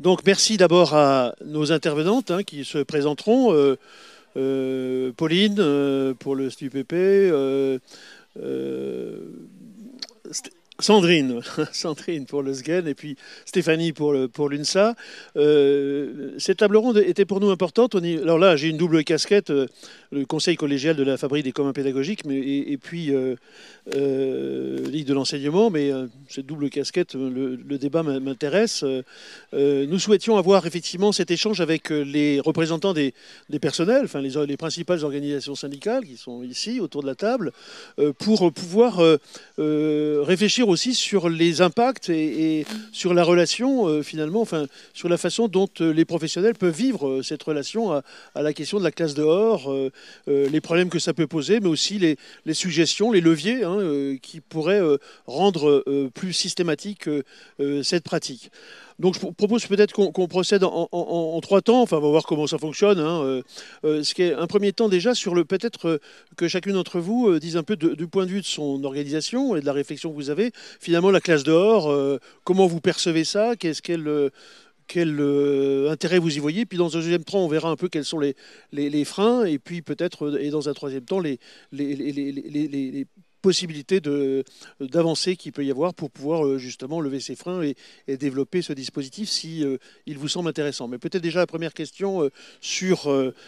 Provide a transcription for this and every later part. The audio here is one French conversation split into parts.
Donc merci d'abord à nos intervenantes qui se présenteront. Pauline pour le STUPP, euh, Sandrine, Sandrine pour le SGEN et puis Stéphanie pour l'UNSA. Cette table ronde était pour nous importante. Alors là, j'ai une double casquette, le conseil collégial de la Fabrique des communs pédagogiques et puis Ligue de l'enseignement, mais cette double casquette, le débat m'intéresse. Nous souhaitions avoir effectivement cet échange avec les représentants des personnels, enfin les principales organisations syndicales qui sont ici autour de la table, pour pouvoir réfléchir aussi sur les impacts et sur la relation finalement, enfin sur la façon dont les professionnels peuvent vivre cette relation à la question de la classe dehors, les problèmes que ça peut poser, mais aussi les suggestions, les leviers qui pourraient rendre plus systématique cette pratique. Donc je propose peut-être qu'on procède en trois temps. Enfin, on va voir comment ça fonctionne. Ce qui est un premier temps déjà sur peut-être que chacune d'entre vous dise un peu du point de vue de son organisation et de la réflexion que vous avez. Finalement, la classe dehors, comment vous percevez ça? Quel intérêt vous y voyez? Puis dans un deuxième temps, on verra un peu quels sont les freins. Et puis peut-être, et dans un troisième temps, les possibilités d'avancer qu'il peut y avoir pour pouvoir justement lever ces freins et développer ce dispositif si il vous semble intéressant. Mais peut-être déjà la première question sur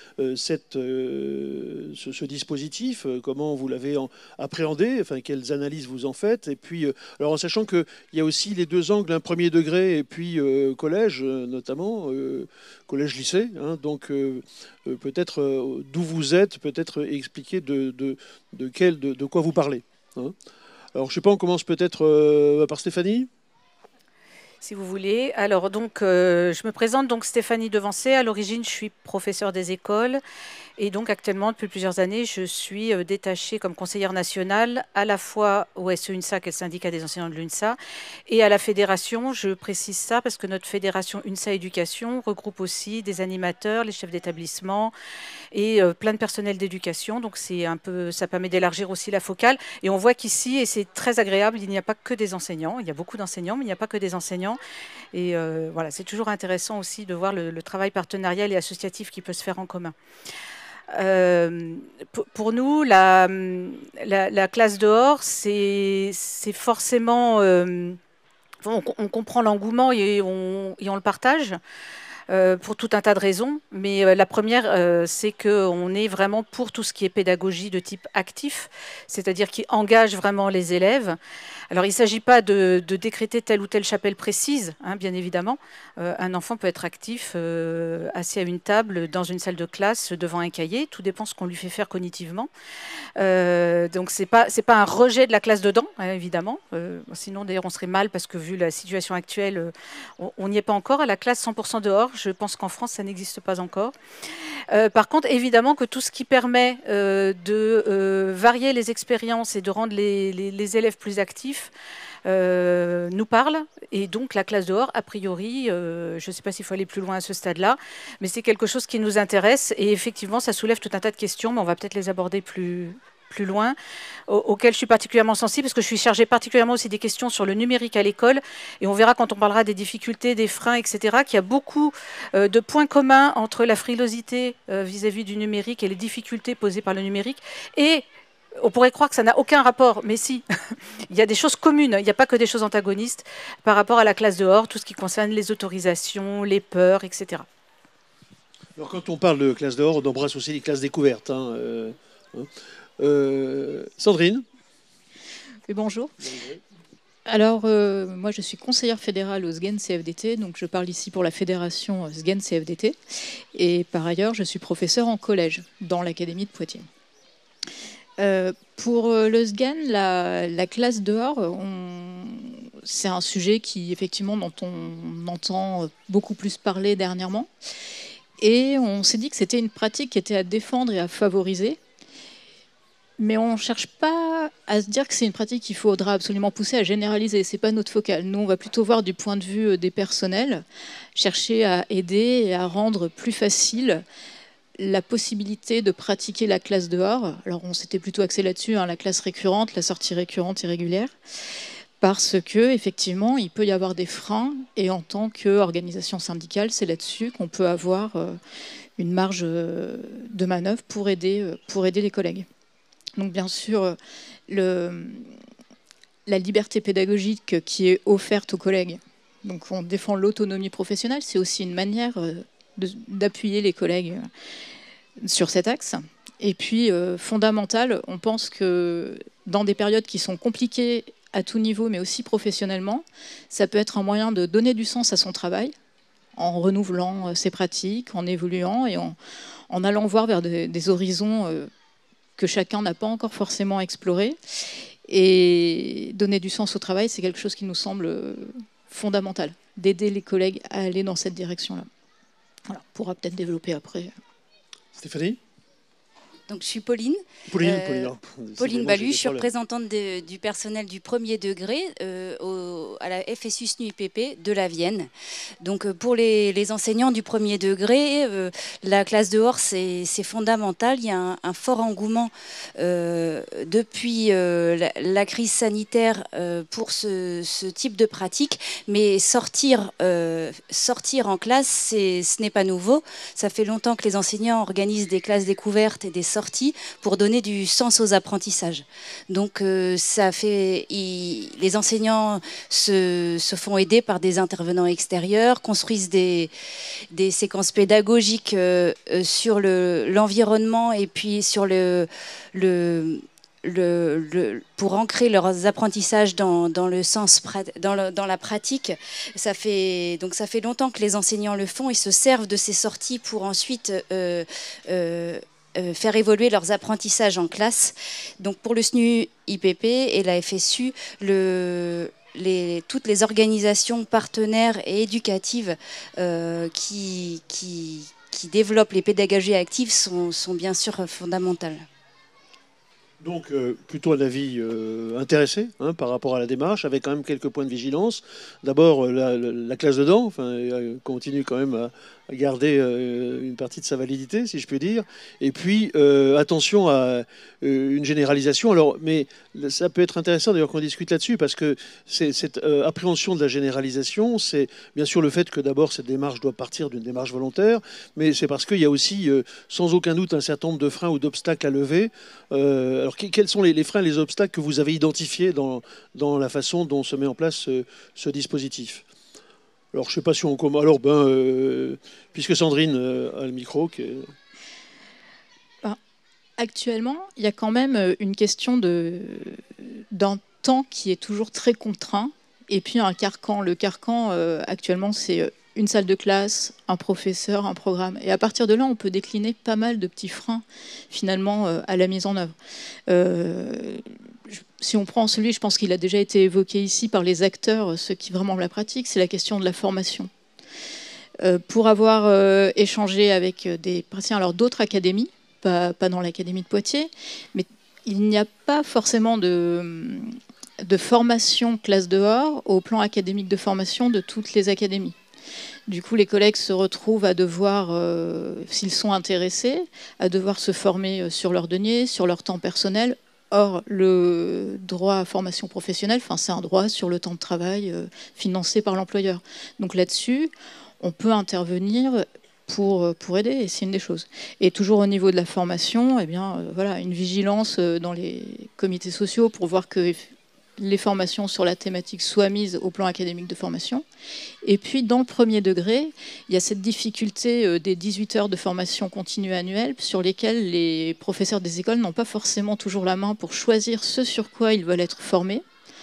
ce dispositif, comment vous l'avez appréhendé, enfin quelles analyses vous en faites, et puis alors en sachant qu'il y a aussi les deux angles, un premier degré et puis collège notamment, collège-lycée, donc peut-être d'où vous êtes, peut-être expliquer de quoi vous parlez. Alors, je ne sais pas, on commence peut-être par Stéphanie. Si vous voulez. Alors, donc, je me présente, donc Stéphanie Devancé. À l'origine, je suis professeure des écoles. Et donc, actuellement, depuis plusieurs années, je suis détachée comme conseillère nationale à la fois au SE-UNSA, qui est le syndicat des enseignants de l'UNSA, et à la fédération. Je précise ça parce que notre fédération UNSA Éducation regroupe aussi des animateurs, les chefs d'établissement et plein de personnel d'éducation. Donc, c'est un peu, ça permet d'élargir aussi la focale. Et on voit qu'ici, et c'est très agréable, il n'y a pas que des enseignants. Il y a beaucoup d'enseignants, mais il n'y a pas que des enseignants. Et voilà, c'est toujours intéressant aussi de voir le travail partenarial et associatif qui peut se faire en commun. Pour nous, la classe dehors, c'est forcément... on comprend l'engouement et on le partage. Pour tout un tas de raisons, mais la première, c'est qu'on est vraiment pour tout ce qui est pédagogie de type actif, c'est-à-dire qui engage vraiment les élèves. Alors, il ne s'agit pas de décréter telle ou telle chapelle précise, bien évidemment. Un enfant peut être actif, assis à une table, dans une salle de classe, devant un cahier. Tout dépend de ce qu'on lui fait faire cognitivement. Donc, ce n'est pas un rejet de la classe dedans, évidemment. Sinon, d'ailleurs, on serait mal parce que vu la situation actuelle, on n'y est pas encore. À la classe 100% dehors, je pense qu'en France, ça n'existe pas encore. Par contre, évidemment que tout ce qui permet de varier les expériences et de rendre les élèves plus actifs nous parle. Et donc, la classe dehors, a priori, je ne sais pas s'il faut aller plus loin à ce stade-là, mais c'est quelque chose qui nous intéresse. Et effectivement, ça soulève tout un tas de questions, mais on va peut-être les aborder plus loin, auquel je suis particulièrement sensible, parce que je suis chargée particulièrement aussi des questions sur le numérique à l'école, et on verra quand on parlera des difficultés, des freins, etc., qu'il y a beaucoup de points communs entre la frilosité vis-à-vis du numérique et les difficultés posées par le numérique, et on pourrait croire que ça n'a aucun rapport, mais si, il y a des choses communes, il n'y a pas que des choses antagonistes par rapport à la classe dehors, tout ce qui concerne les autorisations, les peurs, etc. Alors quand on parle de classe dehors, on embrasse aussi les classes découvertes. Sandrine. Oui, bonjour. Alors, moi, je suis conseillère fédérale au SGEN-CFDT, donc je parle ici pour la fédération SGEN-CFDT. Et par ailleurs, je suis professeure en collège dans l'académie de Poitiers. Pour le SGEN, la classe dehors, c'est un sujet qui, effectivement, dont on entend beaucoup plus parler dernièrement. Et on s'est dit que c'était une pratique qui était à défendre et à favoriser. Mais on ne cherche pas à se dire que c'est une pratique qu'il faudra absolument pousser à généraliser. Ce n'est pas notre focale. Nous, on va plutôt voir du point de vue des personnels, chercher à aider et à rendre plus facile la possibilité de pratiquer la classe dehors. Alors, on s'était plutôt axé là-dessus, la classe récurrente, la sortie récurrente et régulière. parce que effectivement, il peut y avoir des freins, et en tant qu'organisation syndicale, c'est là-dessus qu'on peut avoir une marge de manœuvre pour aider les collègues. Donc bien sûr, la liberté pédagogique qui est offerte aux collègues, donc on défend l'autonomie professionnelle, c'est aussi une manière d'appuyer les collègues sur cet axe. Et puis, fondamental, on pense que dans des périodes qui sont compliquées à tout niveau, mais aussi professionnellement, ça peut être un moyen de donner du sens à son travail, en renouvelant ses pratiques, en évoluant et en allant voir vers des horizons que chacun n'a pas encore forcément explorés. Et donner du sens au travail, c'est quelque chose qui nous semble fondamental, d'aider les collègues à aller dans cette direction-là. Voilà, on pourra peut-être développer après. Stéphanie ? Donc, je suis Pauline. Pauline Balu, je suis représentante du personnel du premier degré à la FSU SNU-IPP de la Vienne. Donc, pour les enseignants du premier degré, la classe dehors, c'est fondamental. Il y a un fort engouement depuis la crise sanitaire pour ce type de pratique. Mais sortir en classe, ce n'est pas nouveau. Ça fait longtemps que les enseignants organisent des classes découvertes et des sorties pour donner du sens aux apprentissages. Donc les enseignants se font aider par des intervenants extérieurs, construisent des séquences pédagogiques sur l'environnement et puis sur pour ancrer leurs apprentissages dans la pratique. Ça fait longtemps que les enseignants le font et se servent de ces sorties pour ensuite faire évoluer leurs apprentissages en classe. Donc pour le SNU IPP et la FSU, toutes les organisations partenaires et éducatives qui développent les pédagogies actives sont bien sûr fondamentales. Donc plutôt un avis intéressé par rapport à la démarche, avec quand même quelques points de vigilance. D'abord la classe dedans, continue quand même à garder une partie de sa validité, si je puis dire. Et puis attention à une généralisation. Alors, mais ça peut être intéressant d'ailleurs qu'on discute là-dessus, parce que cette appréhension de la généralisation, c'est bien sûr le fait que d'abord cette démarche doit partir d'une démarche volontaire, mais c'est parce qu'il y a aussi sans aucun doute un certain nombre de freins ou d'obstacles à lever. Alors quels sont les freins, les obstacles que vous avez identifiés dans la façon dont se met en place ce dispositif ? Alors, je ne sais pas si on commence. Alors, puisque Sandrine a le micro. Actuellement, il y a quand même une question d'un temps qui est toujours très contraint, et puis un carcan. Le carcan, actuellement, c'est une salle de classe, un professeur, un programme. Et à partir de là, on peut décliner pas mal de petits freins, finalement, à la mise en œuvre. Si on prend celui, je pense qu'il a déjà été évoqué ici par les acteurs, ceux qui vraiment la pratiquent, c'est la question de la formation. Pour avoir échangé avec des praticiens, alors d'autres académies, pas dans l'académie de Poitiers, mais il n'y a pas forcément de formation classe dehors au plan académique de formation de toutes les académies. Du coup, les collègues se retrouvent à devoir, s'ils sont intéressés, à devoir se former sur leur denier, sur leur temps personnel. Or, le droit à formation professionnelle, c'est un droit sur le temps de travail financé par l'employeur. Donc là-dessus, on peut intervenir pour aider, et c'est une des choses. Et toujours au niveau de la formation, voilà, une vigilance dans les comités sociaux pour voir que les formations sur la thématique soient mises au plan académique de formation. Et puis, dans le premier degré, il y a cette difficulté des 18 heures de formation continue annuelle sur lesquelles les professeurs des écoles n'ont pas forcément toujours la main pour choisir ce sur quoi ils veulent être formés.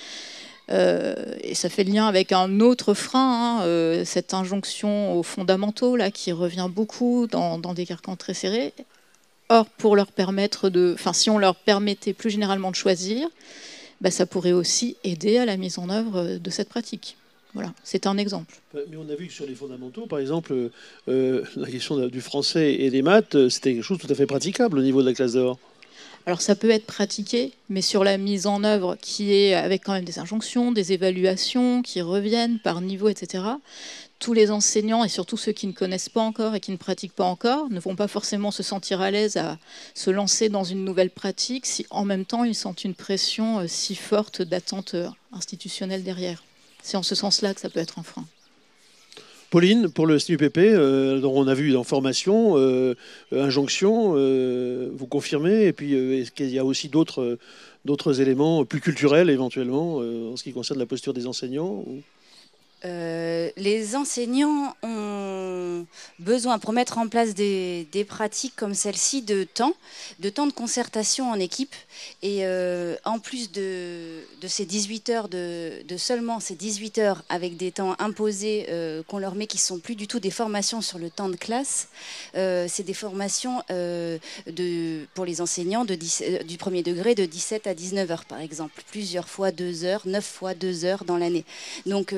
Et ça fait lien avec un autre frein, cette injonction aux fondamentaux là, qui revient beaucoup dans des carcans très serrés. Or, pour leur permettre si on leur permettait plus généralement de choisir, ça pourrait aussi aider à la mise en œuvre de cette pratique. Voilà, c'est un exemple. Mais on a vu que sur les fondamentaux, par exemple, la question du français et des maths, c'était quelque chose de tout à fait praticable au niveau de la classe dehors. Alors ça peut être pratiqué, mais sur la mise en œuvre qui est avec quand même des injonctions, des évaluations qui reviennent par niveau, etc. tous les enseignants, et surtout ceux qui ne connaissent pas encore et qui ne pratiquent pas encore, ne vont pas forcément se sentir à l'aise à se lancer dans une nouvelle pratique si en même temps ils sentent une pression si forte d'attente institutionnelle derrière. C'est en ce sens-là que ça peut être un frein. Pauline, pour le SNUPP, dont on a vu en formation, injonction, vous confirmez, et puis est-ce qu'il y a aussi d'autres éléments plus culturels éventuellement en ce qui concerne la posture des enseignants ou... Les enseignants ont besoin, pour mettre en place des pratiques comme celle-ci, de temps de concertation en équipe. Et en plus de ces 18 heures, de seulement ces 18 heures avec des temps imposés qu'on leur met, qui ne sont plus du tout des formations sur le temps de classe, c'est des formations pour les enseignants du premier degré de 17 à 19 heures, par exemple. Plusieurs fois 2 heures, 9 fois 2 heures dans l'année. Donc,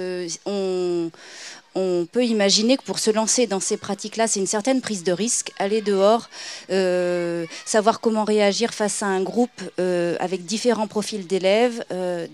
on peut imaginer que pour se lancer dans ces pratiques-là, c'est une certaine prise de risque. Aller dehors, savoir comment réagir face à un groupe avec différents profils d'élèves,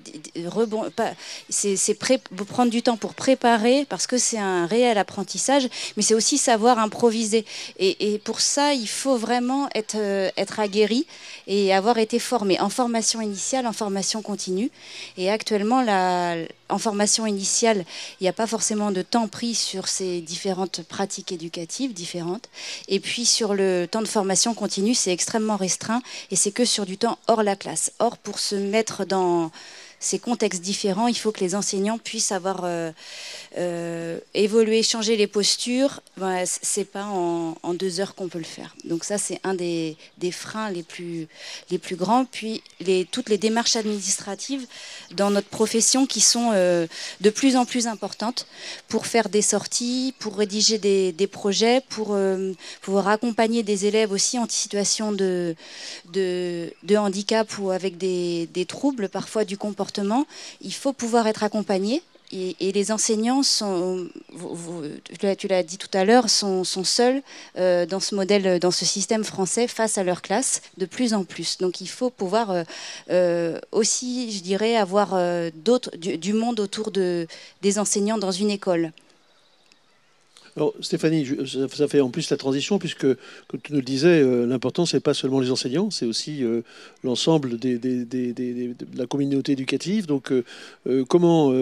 c'est prendre du temps pour préparer, parce que c'est un réel apprentissage, mais c'est aussi savoir improviser. Et pour ça, il faut vraiment être aguerri et avoir été formé en formation initiale, en formation continue. Et actuellement, en formation initiale, il n'y a pas forcément de temps pris sur ces différentes pratiques éducatives différentes. Et puis sur le temps de formation continue, c'est extrêmement restreint et c'est que sur du temps hors la classe. Or, pour se mettre dans ces contextes différents, il faut que les enseignants puissent avoir évolué, changer les postures. Ben, c'est pas en 2 heures qu'on peut le faire. Donc ça, c'est un des freins les plus grands. Puis toutes les démarches administratives dans notre profession qui sont de plus en plus importantes pour faire des sorties, pour rédiger des projets, pour pouvoir accompagner des élèves aussi en situation de handicap ou avec des troubles parfois du comportement. Il faut pouvoir être accompagné. Et les enseignants sont, tu l'as dit tout à l'heure, sont seuls dans ce modèle, dans ce système français face à leur classe de plus en plus. Donc il faut pouvoir aussi, je dirais, avoir du monde autour des enseignants dans une école. Alors Stéphanie, ça fait en plus la transition, puisque, comme tu nous le disais, l'important, c'est pas seulement les enseignants, c'est aussi l'ensemble de la communauté éducative. Donc comment, au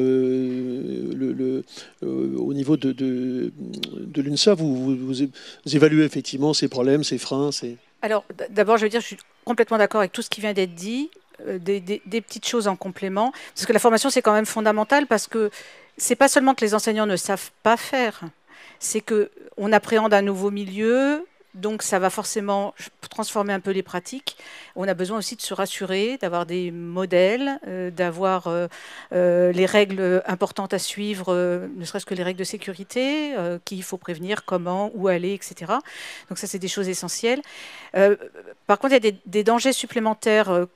niveau de l'UNSA, vous évaluez effectivement ces problèmes, ces freins Alors, d'abord, je veux dire, je suis complètement d'accord avec tout ce qui vient d'être dit. Des petites choses en complément, parce que la formation, c'est quand même fondamental, parce que c'est pas seulement que les enseignants ne savent pas faire, c'est qu'on appréhende un nouveau milieu, donc ça va forcément transformer un peu les pratiques. On a besoin aussi de se rassurer, d'avoir des modèles, d'avoir les règles importantes à suivre, ne serait-ce que les règles de sécurité, qu'il faut prévenir, comment, où aller, etc. Donc ça, c'est des choses essentielles. Par contre, il y a des dangers supplémentaires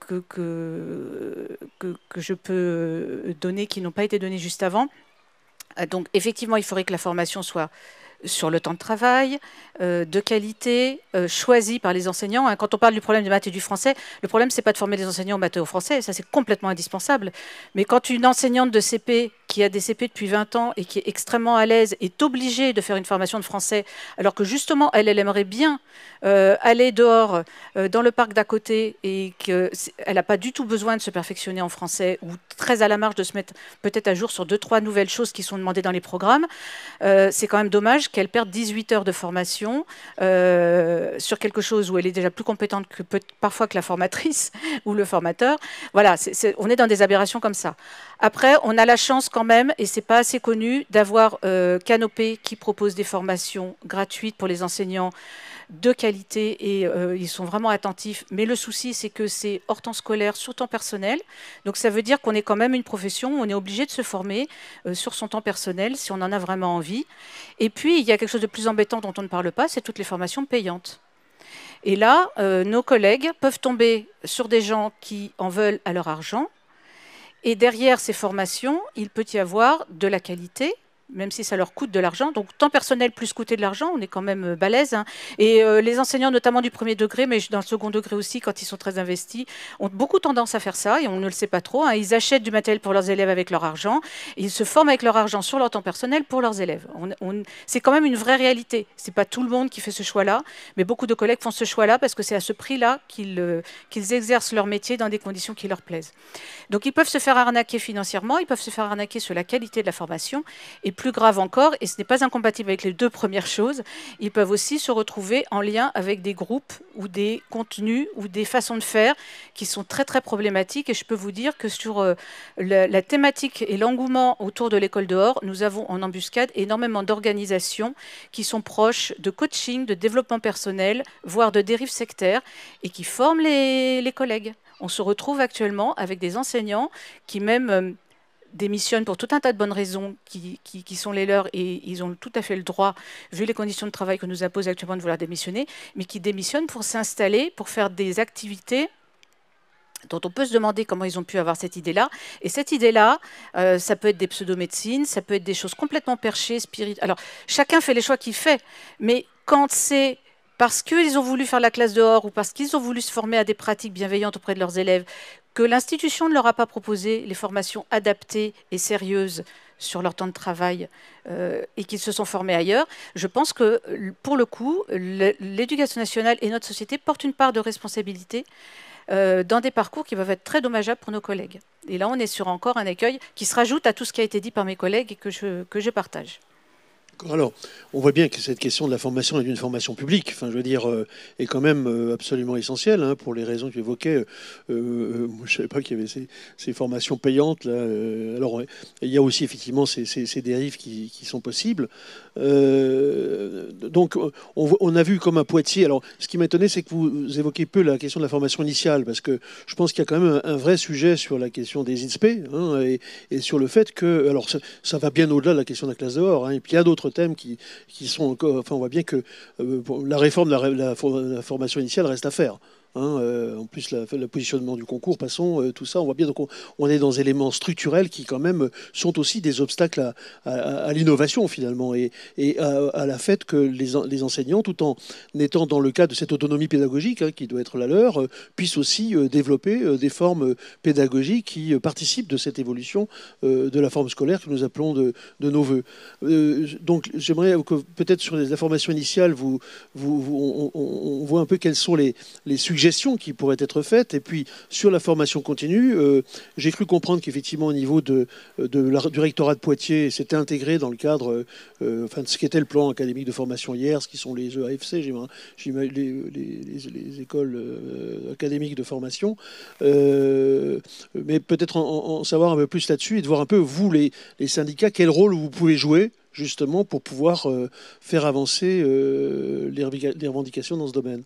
que je peux donner, qui n'ont pas été donnés juste avant. Donc effectivement, il faudrait que la formation soit sur le temps de travail, de qualité, choisi par les enseignants. Quand on parle du problème des maths et du français, le problème, c'est pas de former les enseignants aux maths et au français, ça c'est complètement indispensable. Mais quand une enseignante de CP, qui a des CP depuis 20 ans et qui est extrêmement à l'aise, est obligée de faire une formation de français, alors que justement, elle aimerait bien aller dehors, dans le parc d'à côté, et qu'elle n'a pas du tout besoin de se perfectionner en français, ou très à la marge de se mettre peut-être à jour sur 2-3 nouvelles choses qui sont demandées dans les programmes, c'est quand même dommage qu'elle perde 18 heures de formation sur quelque chose où elle est déjà plus compétente parfois que la formatrice ou le formateur. Voilà, on est dans des aberrations comme ça. Après, on a la chance quand même, et c'est pas assez connu, d'avoir Canopé qui propose des formations gratuites pour les enseignants de qualité, et ils sont vraiment attentifs. Mais le souci, c'est que c'est hors temps scolaire, sur temps personnel. Donc ça veut dire qu'on est quand même une profession où on est obligé de se former sur son temps personnel, si on en a vraiment envie. Et puis, il y a quelque chose de plus embêtant dont on ne parle pas, c'est toutes les formations payantes. Et là, nos collègues peuvent tomber sur des gens qui en veulent à leur argent. Et derrière ces formations, il peut y avoir de la qualité, même si ça leur coûte de l'argent. Donc, temps personnel plus coûter de l'argent, on est quand même balèze. Hein. Et les enseignants, notamment du premier degré, mais dans le second degré aussi, quand ils sont très investis, ont beaucoup tendance à faire ça, et on ne le sait pas trop. Hein. Ils achètent du matériel pour leurs élèves avec leur argent, et ils se forment avec leur argent sur leur temps personnel pour leurs élèves. C'est quand même une vraie réalité. Ce n'est pas tout le monde qui fait ce choix-là, mais beaucoup de collègues font ce choix-là parce que c'est à ce prix-là qu'ils exercent leur métier dans des conditions qui leur plaisent. Donc, ils peuvent se faire arnaquer financièrement, ils peuvent se faire arnaquer sur la qualité de la formation, et plus grave encore, et ce n'est pas incompatible avec les deux premières choses, ils peuvent aussi se retrouver en lien avec des groupes ou des contenus ou des façons de faire qui sont très très problématiques. Et je peux vous dire que sur la thématique et l'engouement autour de l'école dehors, nous avons en embuscade énormément d'organisations qui sont proches de coaching, de développement personnel, voire de dérives sectaires, et qui forment les collègues. On se retrouve actuellement avec des enseignants qui même démissionnent pour tout un tas de bonnes raisons qui sont les leurs, et ils ont tout à fait le droit, vu les conditions de travail que nous impose actuellement, de vouloir démissionner, mais qui démissionnent pour s'installer, pour faire des activités dont on peut se demander comment ils ont pu avoir cette idée-là. Et cette idée-là, ça peut être des pseudomédecines, ça peut être des choses complètement perchées, spirituelles. Alors, chacun fait les choix qu'il fait, mais quand c'est parce qu'ils ont voulu faire la classe dehors ou parce qu'ils ont voulu se former à des pratiques bienveillantes auprès de leurs élèves, que l'institution ne leur a pas proposé les formations adaptées et sérieuses sur leur temps de travail et qu'ils se sont formés ailleurs, je pense que, pour le coup, l'éducation nationale et notre société portent une part de responsabilité dans des parcours qui peuvent être très dommageables pour nos collègues. Et là, on est sur encore un écueil qui se rajoute à tout ce qui a été dit par mes collègues et que je partage. Alors, on voit bien que cette question de la formation et d'une formation publique, enfin, je veux dire, est quand même absolument essentielle, hein, pour les raisons que tu évoquais. Moi, je ne savais pas qu'il y avait ces formations payantes. Là. Alors, il y a aussi effectivement ces dérives qui sont possibles. Donc, on a vu comme à Poitiers. Alors, ce qui m'a étonné, c'est que vous évoquez peu la question de la formation initiale, parce que je pense qu'il y a quand même un vrai sujet sur la question des INSPE, hein, et sur le fait que, alors, ça va bien au-delà de la question de la classe dehors, hein, et puis il y a d'autres thèmes qui sont encore. Enfin, on voit bien que la réforme de la formation initiale reste à faire. Hein, en plus, le positionnement du concours, passons, tout ça, on voit bien. Donc, on est dans des éléments structurels qui, quand même, sont aussi des obstacles à l'innovation, finalement, et à la fait que les enseignants, tout en étant dans le cadre de cette autonomie pédagogique, hein, qui doit être la leur, puissent aussi développer des formes pédagogiques qui participent de cette évolution de la forme scolaire que nous appelons de nos voeux. Donc, j'aimerais que, peut-être sur la formation initiale, on voit un peu quels sont les suggestions qui pourraient être faites. Et puis, sur la formation continue, j'ai cru comprendre qu'effectivement, au niveau du rectorat de Poitiers, c'était intégré dans le cadre de ce qu'était le plan académique de formation hier, ce qui sont les EAFC, les écoles académiques de formation. Mais peut-être en savoir un peu plus là-dessus et de voir un peu, vous, les syndicats, quel rôle vous pouvez jouer justement pour pouvoir faire avancer les revendications dans ce domaine.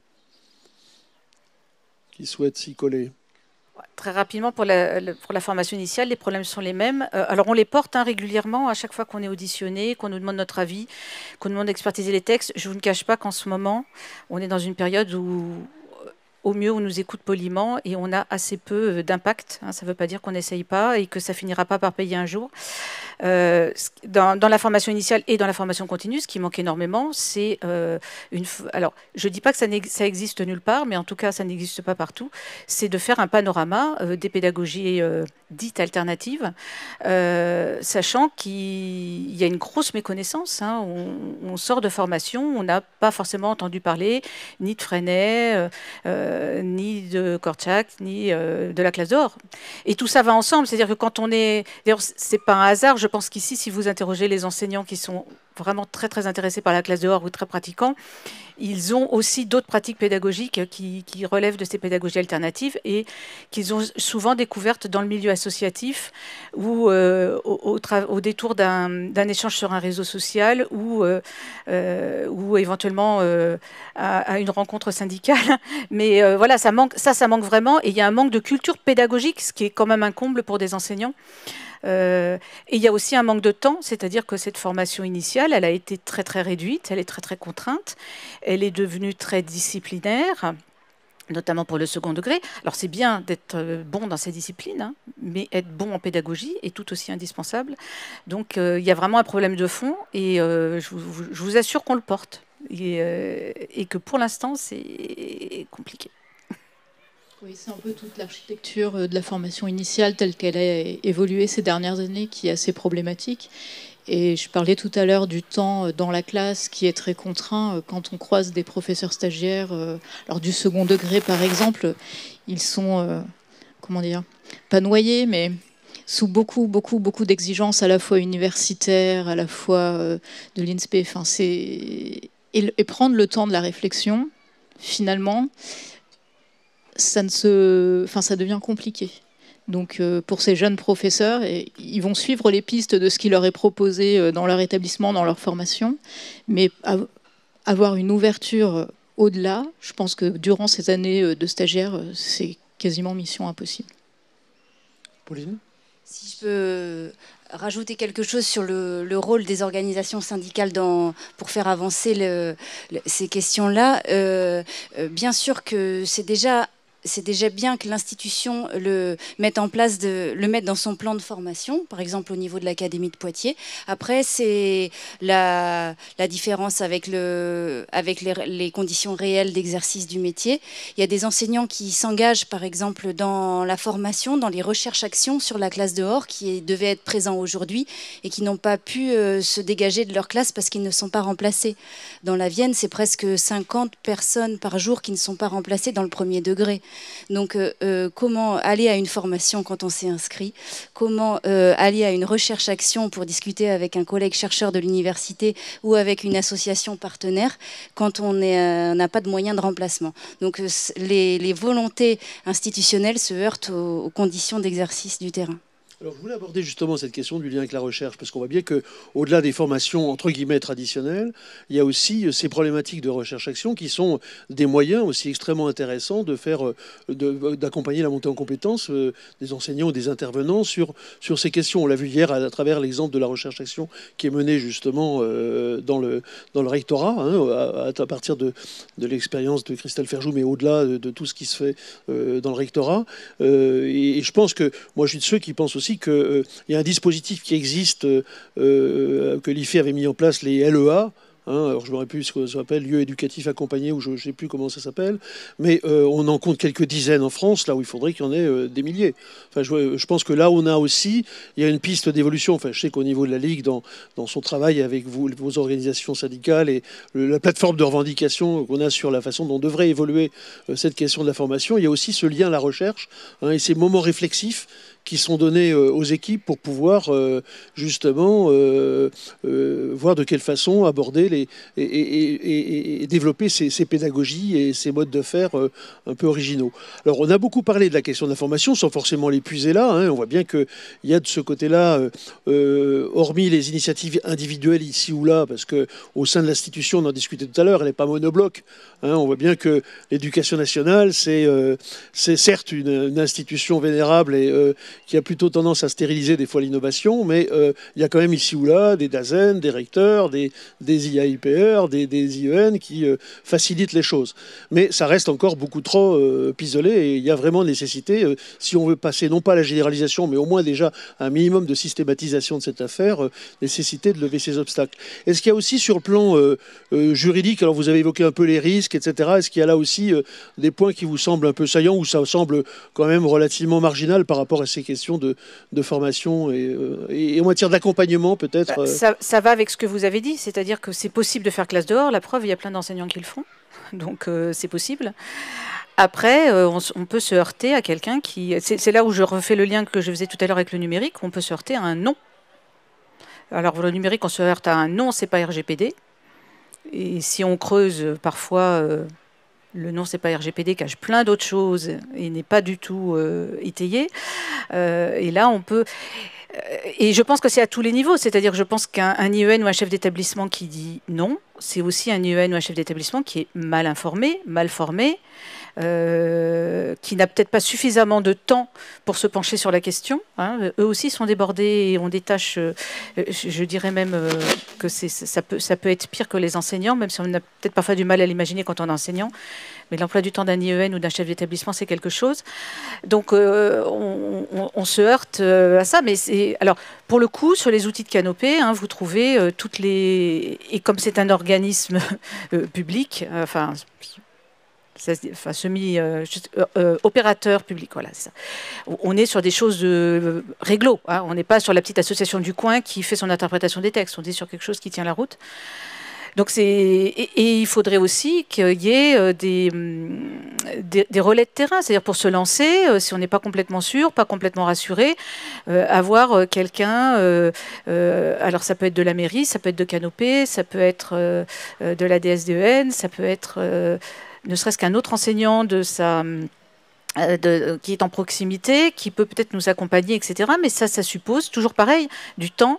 Qui souhaitent s'y coller. Très rapidement, pour la formation initiale, les problèmes sont les mêmes. Alors, on les porte régulièrement à chaque fois qu'on est auditionné, qu'on nous demande notre avis, qu'on nous demande d'expertiser les textes. Je ne vous cache pas qu'en ce moment, on est dans une période où, au mieux, on nous écoute poliment et on a assez peu d'impact. Hein, ça ne veut pas dire qu'on n'essaye pas et que ça finira pas par payer un jour. Dans la formation initiale et dans la formation continue, ce qui manque énormément, c'est alors, je ne dis pas que ça existe nulle part, mais en tout cas, ça n'existe pas partout. C'est de faire un panorama des pédagogies dites alternatives, sachant qu'il y a une grosse méconnaissance. Hein, on sort de formation, on n'a pas forcément entendu parler ni de Freinet, ni de Korczak, ni de la classe dehors. Et tout ça va ensemble. C'est-à-dire que quand on est... D'ailleurs, c'est pas un hasard. Je pense qu'ici, si vous interrogez les enseignants qui sont vraiment très, très intéressés par la classe dehors ou très pratiquants, ils ont aussi d'autres pratiques pédagogiques qui relèvent de ces pédagogies alternatives et qu'ils ont souvent découvertes dans le milieu associatif ou au détour d'un échange sur un réseau social ou éventuellement à une rencontre syndicale. Mais voilà, ça manque vraiment. Et il y a un manque de culture pédagogique, ce qui est quand même un comble pour des enseignants. Et il y a aussi un manque de temps, c'est-à-dire que cette formation initiale, elle a été très très réduite, elle est très très contrainte, elle est devenue très disciplinaire. notamment pour le second degré. Alors c'est bien d'être bon dans ces disciplines, hein, mais être bon en pédagogie est tout aussi indispensable. Donc il y a vraiment un problème de fond et je vous assure qu'on le porte et que pour l'instant c'est compliqué. Oui, c'est un peu toute l'architecture de la formation initiale telle qu'elle a évolué ces dernières années qui est assez problématique. Et je parlais tout à l'heure du temps dans la classe qui est très contraint. Quand on croise des professeurs stagiaires, alors du second degré par exemple, ils sont, comment dire, pas noyés, mais sous beaucoup d'exigences à la fois universitaires, à la fois de l'INSPE. Enfin, et prendre le temps de la réflexion, finalement, ça devient compliqué. Donc pour ces jeunes professeurs, ils vont suivre les pistes de ce qui leur est proposé dans leur établissement, dans leur formation, mais avoir une ouverture au-delà, je pense que durant ces années de stagiaire, c'est quasiment mission impossible. Pauline ? Si je peux rajouter quelque chose sur le rôle des organisations syndicales pour faire avancer ces questions-là, bien sûr que c'est déjà bien que l'institution le mette en place, le mette dans son plan de formation, par exemple au niveau de l'Académie de Poitiers. Après, c'est la différence avec les conditions réelles d'exercice du métier. Il y a des enseignants qui s'engagent, par exemple, dans la formation, dans les recherches-actions sur la classe dehors, qui devaient être présents aujourd'hui et qui n'ont pas pu se dégager de leur classe parce qu'ils ne sont pas remplacés. Dans la Vienne, c'est presque 50 personnes par jour qui ne sont pas remplacées dans le premier degré. Donc, comment aller à une formation quand on s'est inscrit? Comment aller à une recherche-action pour discuter avec un collègue chercheur de l'université ou avec une association partenaire quand on n'a pas de moyens de remplacement? Donc, les volontés institutionnelles se heurtent aux conditions d'exercice du terrain. Alors, je voulais aborder justement cette question du lien avec la recherche, parce qu'on voit bien qu'au-delà des formations entre guillemets traditionnelles, il y a aussi ces problématiques de recherche-action qui sont des moyens aussi extrêmement intéressants d'accompagner la montée en compétences des enseignants ou des intervenants sur ces questions. On l'a vu hier à travers l'exemple de la recherche-action qui est menée justement dans le rectorat, hein, à partir de l'expérience de Christelle Ferjou, mais au-delà de tout ce qui se fait dans le rectorat. Et je pense que, moi je suis de ceux qui pensent aussi qu'il y a un dispositif qui existe, que l'IFE avait mis en place, les LEA. Alors je ne me rappelle plus ce que ça s'appelle, lieu éducatif accompagné, ou je ne sais plus comment ça s'appelle, mais on en compte quelques dizaines en France, là où il faudrait qu'il y en ait des milliers. Enfin, je pense que là, on a aussi, il y a une piste d'évolution. Enfin, je sais qu'au niveau de la Ligue, dans son travail avec vos organisations syndicales et la plateforme de revendication qu'on a sur la façon dont devrait évoluer cette question de la formation, il y a aussi ce lien à la recherche, et ces moments réflexifs qui sont donnés aux équipes pour pouvoir justement voir de quelle façon aborder et développer ces pédagogies et ces modes de faire un peu originaux. Alors on a beaucoup parlé de la question de la formation sans forcément l'épuiser là. On voit bien qu'il y a de ce côté-là, hormis les initiatives individuelles ici ou là, parce qu'au sein de l'institution, on en discutait tout à l'heure, elle n'est pas monobloc. On voit bien que l'éducation nationale, c'est certes une institution vénérable et qui a plutôt tendance à stériliser des fois l'innovation, mais il y a quand même ici ou là des DAZEN, des recteurs, des IAIPR, des IEN qui facilitent les choses. Mais ça reste encore beaucoup trop pisolé et il y a vraiment nécessité, si on veut passer non pas à la généralisation, mais au moins déjà un minimum de systématisation de cette affaire, nécessité de lever ces obstacles. Est-ce qu'il y a aussi sur le plan juridique, alors vous avez évoqué un peu les risques, etc., est-ce qu'il y a là aussi des points qui vous semblent un peu saillants ou ça semble quand même relativement marginal par rapport à ces questions de formation et en matière d'accompagnement peut-être ça va avec ce que vous avez dit, c'est-à-dire que c'est possible de faire classe dehors, la preuve, il y a plein d'enseignants qui le font, donc c'est possible. Après, on peut se heurter à quelqu'un qui... C'est là où je refais le lien que je faisais tout à l'heure avec le numérique, on peut se heurter à un non. Alors pour le numérique, on se heurte à un non, c'est pas RGPD. Et si on creuse, parfois... le non, c'est pas RGPD, cache plein d'autres choses et n'est pas du tout étayé. Et là, on peut... Et je pense que c'est à tous les niveaux. C'est-à-dire que je pense qu'un IEN ou un chef d'établissement qui dit non, c'est aussi un IEN ou un chef d'établissement qui est mal informé, mal formé, qui n'a peut-être pas suffisamment de temps pour se pencher sur la question. Eux aussi sont débordés et ont des tâches, je dirais même que ça peut être pire que les enseignants, même si on a peut-être parfois du mal à l'imaginer quand on est enseignant. mais l'emploi du temps d'un IEN ou d'un chef d'établissement, c'est quelque chose. Donc, on se heurte à ça. Mais alors, pour le coup, sur les outils de Canopé, hein, vous trouvez toutes les... Et comme c'est un organisme public, opérateur public, voilà, c'est ça. On est sur des choses de réglo, hein, on n'est pas sur la petite association du coin qui fait son interprétation des textes, on est sur quelque chose qui tient la route. Donc et il faudrait aussi qu'il y ait des relais de terrain, c'est-à-dire pour se lancer, si on n'est pas complètement sûr, pas complètement rassuré, avoir quelqu'un, alors ça peut être de la mairie, ça peut être de Canopé, ça peut être de la DSDEN, ça peut être ne serait-ce qu'un autre enseignant qui est en proximité, qui peut peut-être nous accompagner, etc. Mais ça suppose, toujours pareil, du temps,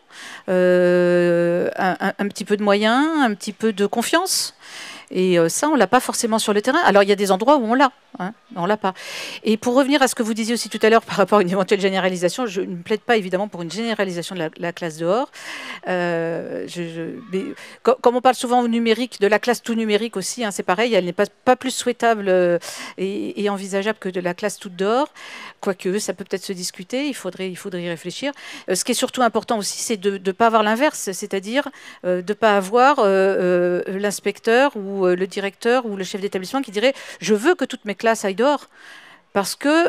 un petit peu de moyens, un petit peu de confiance. Et ça, on ne l'a pas forcément sur le terrain. Alors, il y a des endroits où on l'a, hein, on ne l'a pas. Et pour revenir à ce que vous disiez aussi tout à l'heure par rapport à une éventuelle généralisation, je ne plaide pas évidemment pour une généralisation de la classe dehors. Mais comme on parle souvent au numérique, de la classe tout numérique aussi, hein, c'est pareil, elle n'est pas plus souhaitable et envisageable que de la classe toute dehors. Quoique, ça peut peut-être se discuter, il faudrait y réfléchir. Ce qui est surtout important aussi, c'est de ne pas avoir l'inverse, c'est-à-dire de ne pas avoir l'inspecteur ou le directeur ou le chef d'établissement qui dirait « je veux que toutes mes classes aillent dehors ». Parce que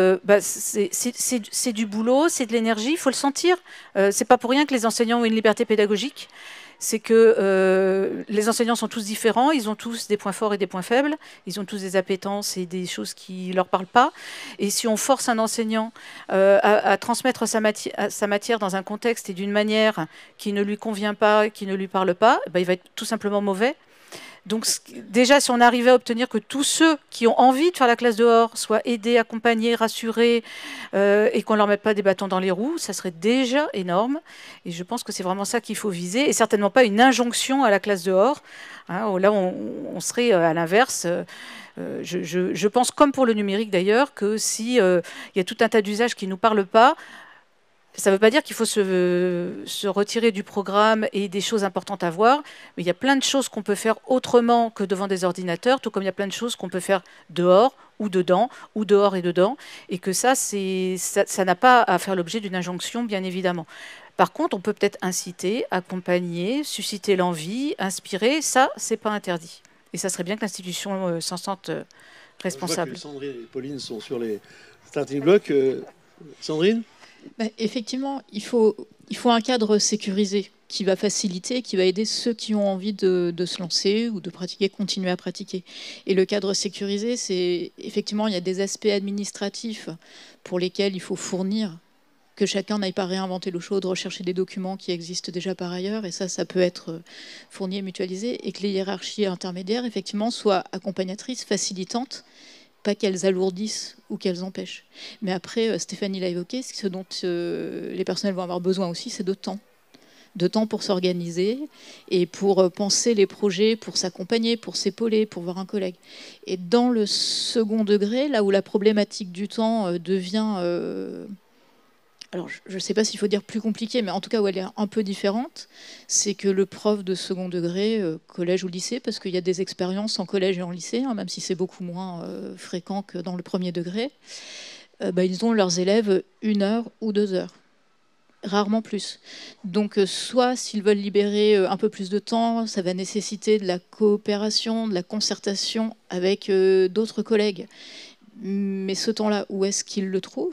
c'est du boulot, c'est de l'énergie, il faut le sentir. C'est pas pour rien que les enseignants ont une liberté pédagogique. C'est que les enseignants sont tous différents, ils ont tous des points forts et des points faibles, ils ont tous des appétences et des choses qui ne leur parlent pas. Et si on force un enseignant à transmettre sa matière dans un contexte et d'une manière qui ne lui convient pas, qui ne lui parle pas, il va être tout simplement mauvais. Donc déjà, si on arrivait à obtenir que tous ceux qui ont envie de faire la classe dehors soient aidés, accompagnés, rassurés, et qu'on ne leur mette pas des bâtons dans les roues, ça serait déjà énorme. Et je pense que c'est vraiment ça qu'il faut viser, et certainement pas une injonction à la classe dehors. Hein, là, on serait à l'inverse. Je pense, comme pour le numérique d'ailleurs, que s'il y a tout un tas d'usages qui ne nous parlent pas, ça ne veut pas dire qu'il faut se retirer du programme et des choses importantes à voir, mais il y a plein de choses qu'on peut faire autrement que devant des ordinateurs, tout comme il y a plein de choses qu'on peut faire dehors ou dedans, ou dehors et dedans, et que ça n'a pas à faire l'objet d'une injonction, bien évidemment. Par contre, on peut peut-être inciter, accompagner, susciter l'envie, inspirer, ça, c'est pas interdit. Et ça serait bien que l'institution s'en sente responsable. Je vois que Sandrine et Pauline sont sur les starting blocks. Sandrine ? Effectivement, il faut un cadre sécurisé qui va faciliter, qui va aider ceux qui ont envie de se lancer ou de pratiquer, continuer à pratiquer. Et le cadre sécurisé, c'est effectivement, il y a des aspects administratifs pour lesquels il faut fournir, que chacun n'aille pas réinventer l'eau chaude, rechercher des documents qui existent déjà par ailleurs, et ça peut être fourni et mutualisé, et que les hiérarchies intermédiaires, effectivement, soient accompagnatrices, facilitantes, pas qu'elles alourdissent ou qu'elles empêchent. Mais après, Stéphanie l'a évoqué, ce dont les personnels vont avoir besoin aussi, c'est de temps. De temps pour s'organiser et pour penser les projets, pour s'accompagner, pour s'épauler, pour voir un collègue. Et dans le second degré, là où la problématique du temps devient... alors, je ne sais pas s'il faut dire plus compliqué, mais en tout cas où elle est un peu différente, c'est que le prof de second degré, collège ou lycée, parce qu'il y a des expériences en collège et en lycée, hein, même si c'est beaucoup moins fréquent que dans le premier degré, ils ont leurs élèves 1 heure ou 2 heures, rarement plus. Donc, soit s'ils veulent libérer un peu plus de temps, ça va nécessiter de la coopération, de la concertation avec d'autres collègues. Mais ce temps-là, où est-ce qu'ils le trouvent ?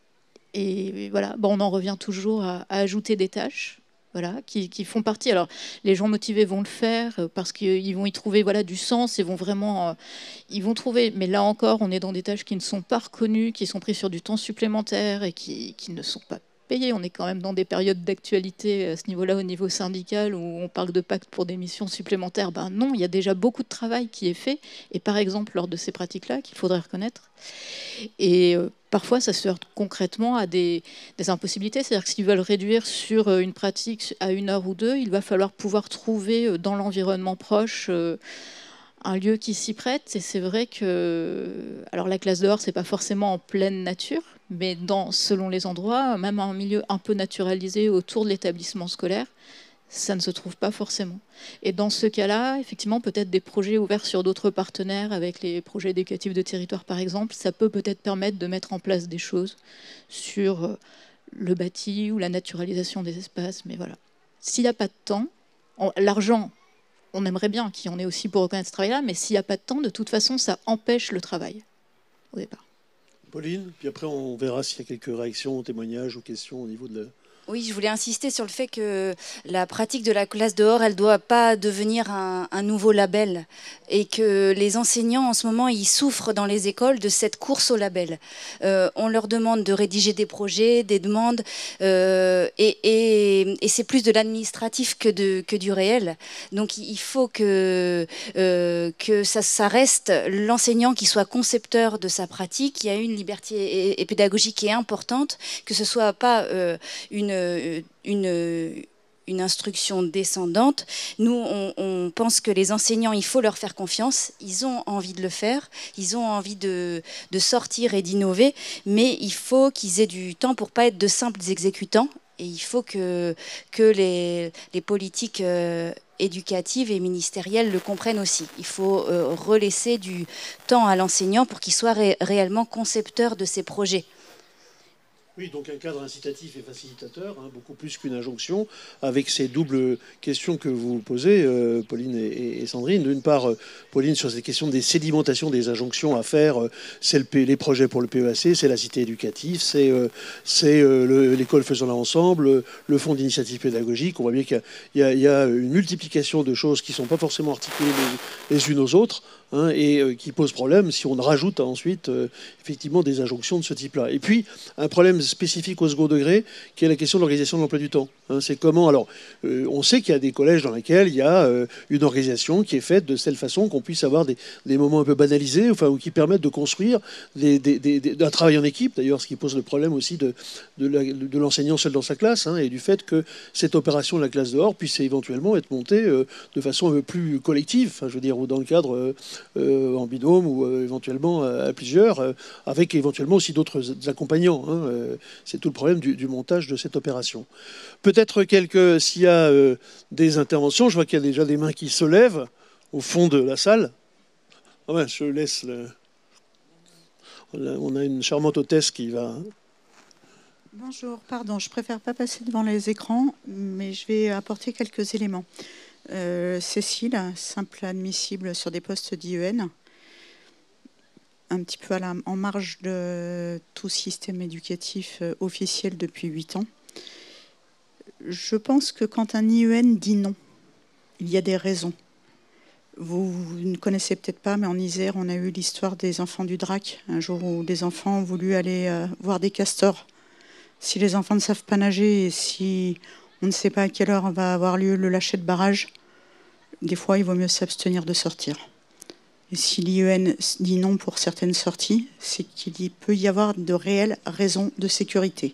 Et voilà, on en revient toujours à ajouter des tâches, voilà, qui font partie. Alors, les gens motivés vont le faire parce qu'ils vont y trouver du sens, ils vont trouver. Mais là encore, on est dans des tâches qui ne sont pas reconnues, qui sont prises sur du temps supplémentaire et qui ne sont pas payées. On est quand même dans des périodes d'actualité à ce niveau-là, au niveau syndical, où on parle de pacte pour des missions supplémentaires. Non, il y a déjà beaucoup de travail qui est fait. Et par exemple, lors de ces pratiques-là, qu'il faudrait reconnaître. Et parfois, ça se heurte concrètement à des impossibilités. C'est-à-dire que s'ils veulent réduire sur une pratique à 1 heure ou 2, il va falloir pouvoir trouver dans l'environnement proche un lieu qui s'y prête. Et c'est vrai que... Alors, la classe dehors, c'est pas forcément en pleine nature, mais selon les endroits, même un milieu un peu naturalisé autour de l'établissement scolaire, ça ne se trouve pas forcément. Et dans ce cas-là, effectivement, peut-être des projets ouverts sur d'autres partenaires, avec les projets éducatifs de territoire par exemple, ça peut peut-être permettre de mettre en place des choses sur le bâti ou la naturalisation des espaces. Mais voilà. S'il n'y a pas de temps, l'argent, on aimerait bien qu'il y en ait aussi pour reconnaître ce travail-là, mais s'il n'y a pas de temps, de toute façon, ça empêche le travail au départ. Pauline, puis après on verra s'il y a quelques réactions, témoignages ou questions au niveau de la... Oui, je voulais insister sur le fait que la pratique de la classe dehors, elle ne doit pas devenir un nouveau label et que les enseignants, en ce moment, ils souffrent dans les écoles de cette course au label. On leur demande de rédiger des projets, des demandes et c'est plus de l'administratif que du réel. Donc, il faut que ça reste l'enseignant qui soit concepteur de sa pratique, qui a une liberté pédagogique qui est importante, que ce ne soit pas une instruction descendante. Nous, on pense que les enseignants, il faut leur faire confiance. Ils ont envie de le faire. Ils ont envie de sortir et d'innover. Mais il faut qu'ils aient du temps pour ne pas être de simples exécutants. Et il faut que les politiques éducatives et ministérielles le comprennent aussi. Il faut relaisser du temps à l'enseignant pour qu'il soit réellement concepteur de ses projets. Oui, donc un cadre incitatif et facilitateur, beaucoup plus qu'une injonction, avec ces doubles questions que vous posez, Pauline et Sandrine. D'une part, Pauline, sur cette question des sédimentations des injonctions à faire, c'est les projets pour le PEAC, c'est la cité éducative, c'est l'école faisant ensemble, le fonds d'initiative pédagogique. On voit bien qu'il y a une multiplication de choses qui ne sont pas forcément articulées les unes aux autres, et qui posent problème si on rajoute ensuite effectivement des injonctions de ce type-là. Et puis, un problème spécifique au second degré, qui est la question de l'organisation de l'emploi du temps. C'est comment... Alors, on sait qu'il y a des collèges dans lesquels il y a une organisation qui est faite de telle façon qu'on puisse avoir des moments un peu banalisés, ou qui permettent de construire un travail en équipe, d'ailleurs, ce qui pose le problème aussi de l'enseignant seul dans sa classe, et du fait que cette opération de la classe dehors puisse éventuellement être montée de façon un peu plus collective, je veux dire, ou dans le cadre en binôme, ou éventuellement à plusieurs, avec éventuellement aussi d'autres accompagnants. C'est tout le problème du montage de cette opération. Peut-être s'il y a des interventions, je vois qu'il y a déjà des mains qui se lèvent au fond de la salle. Ah ouais, je laisse on a une charmante hôtesse qui va... Bonjour, pardon, je préfère pas passer devant les écrans, mais je vais apporter quelques éléments. Cécile, simple admissible sur des postes d'IEN, un petit peu en marge de tout système éducatif officiel depuis 8 ans. Je pense que quand un IEN dit non, il y a des raisons. Vous ne connaissez peut-être pas, mais en Isère, on a eu l'histoire des enfants du Drac, un jour où des enfants ont voulu aller voir des castors. Si les enfants ne savent pas nager et si on ne sait pas à quelle heure va avoir lieu le lâcher de barrage, des fois, il vaut mieux s'abstenir de sortir. Et si l'IEN dit non pour certaines sorties, c'est qu'il peut y avoir de réelles raisons de sécurité.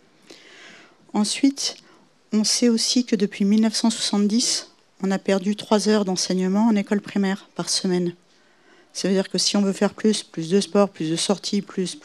Ensuite, on sait aussi que depuis 1970, on a perdu 3 heures d'enseignement en école primaire par semaine. Ça veut dire que si on veut faire plus de sport, plus de sorties, plus,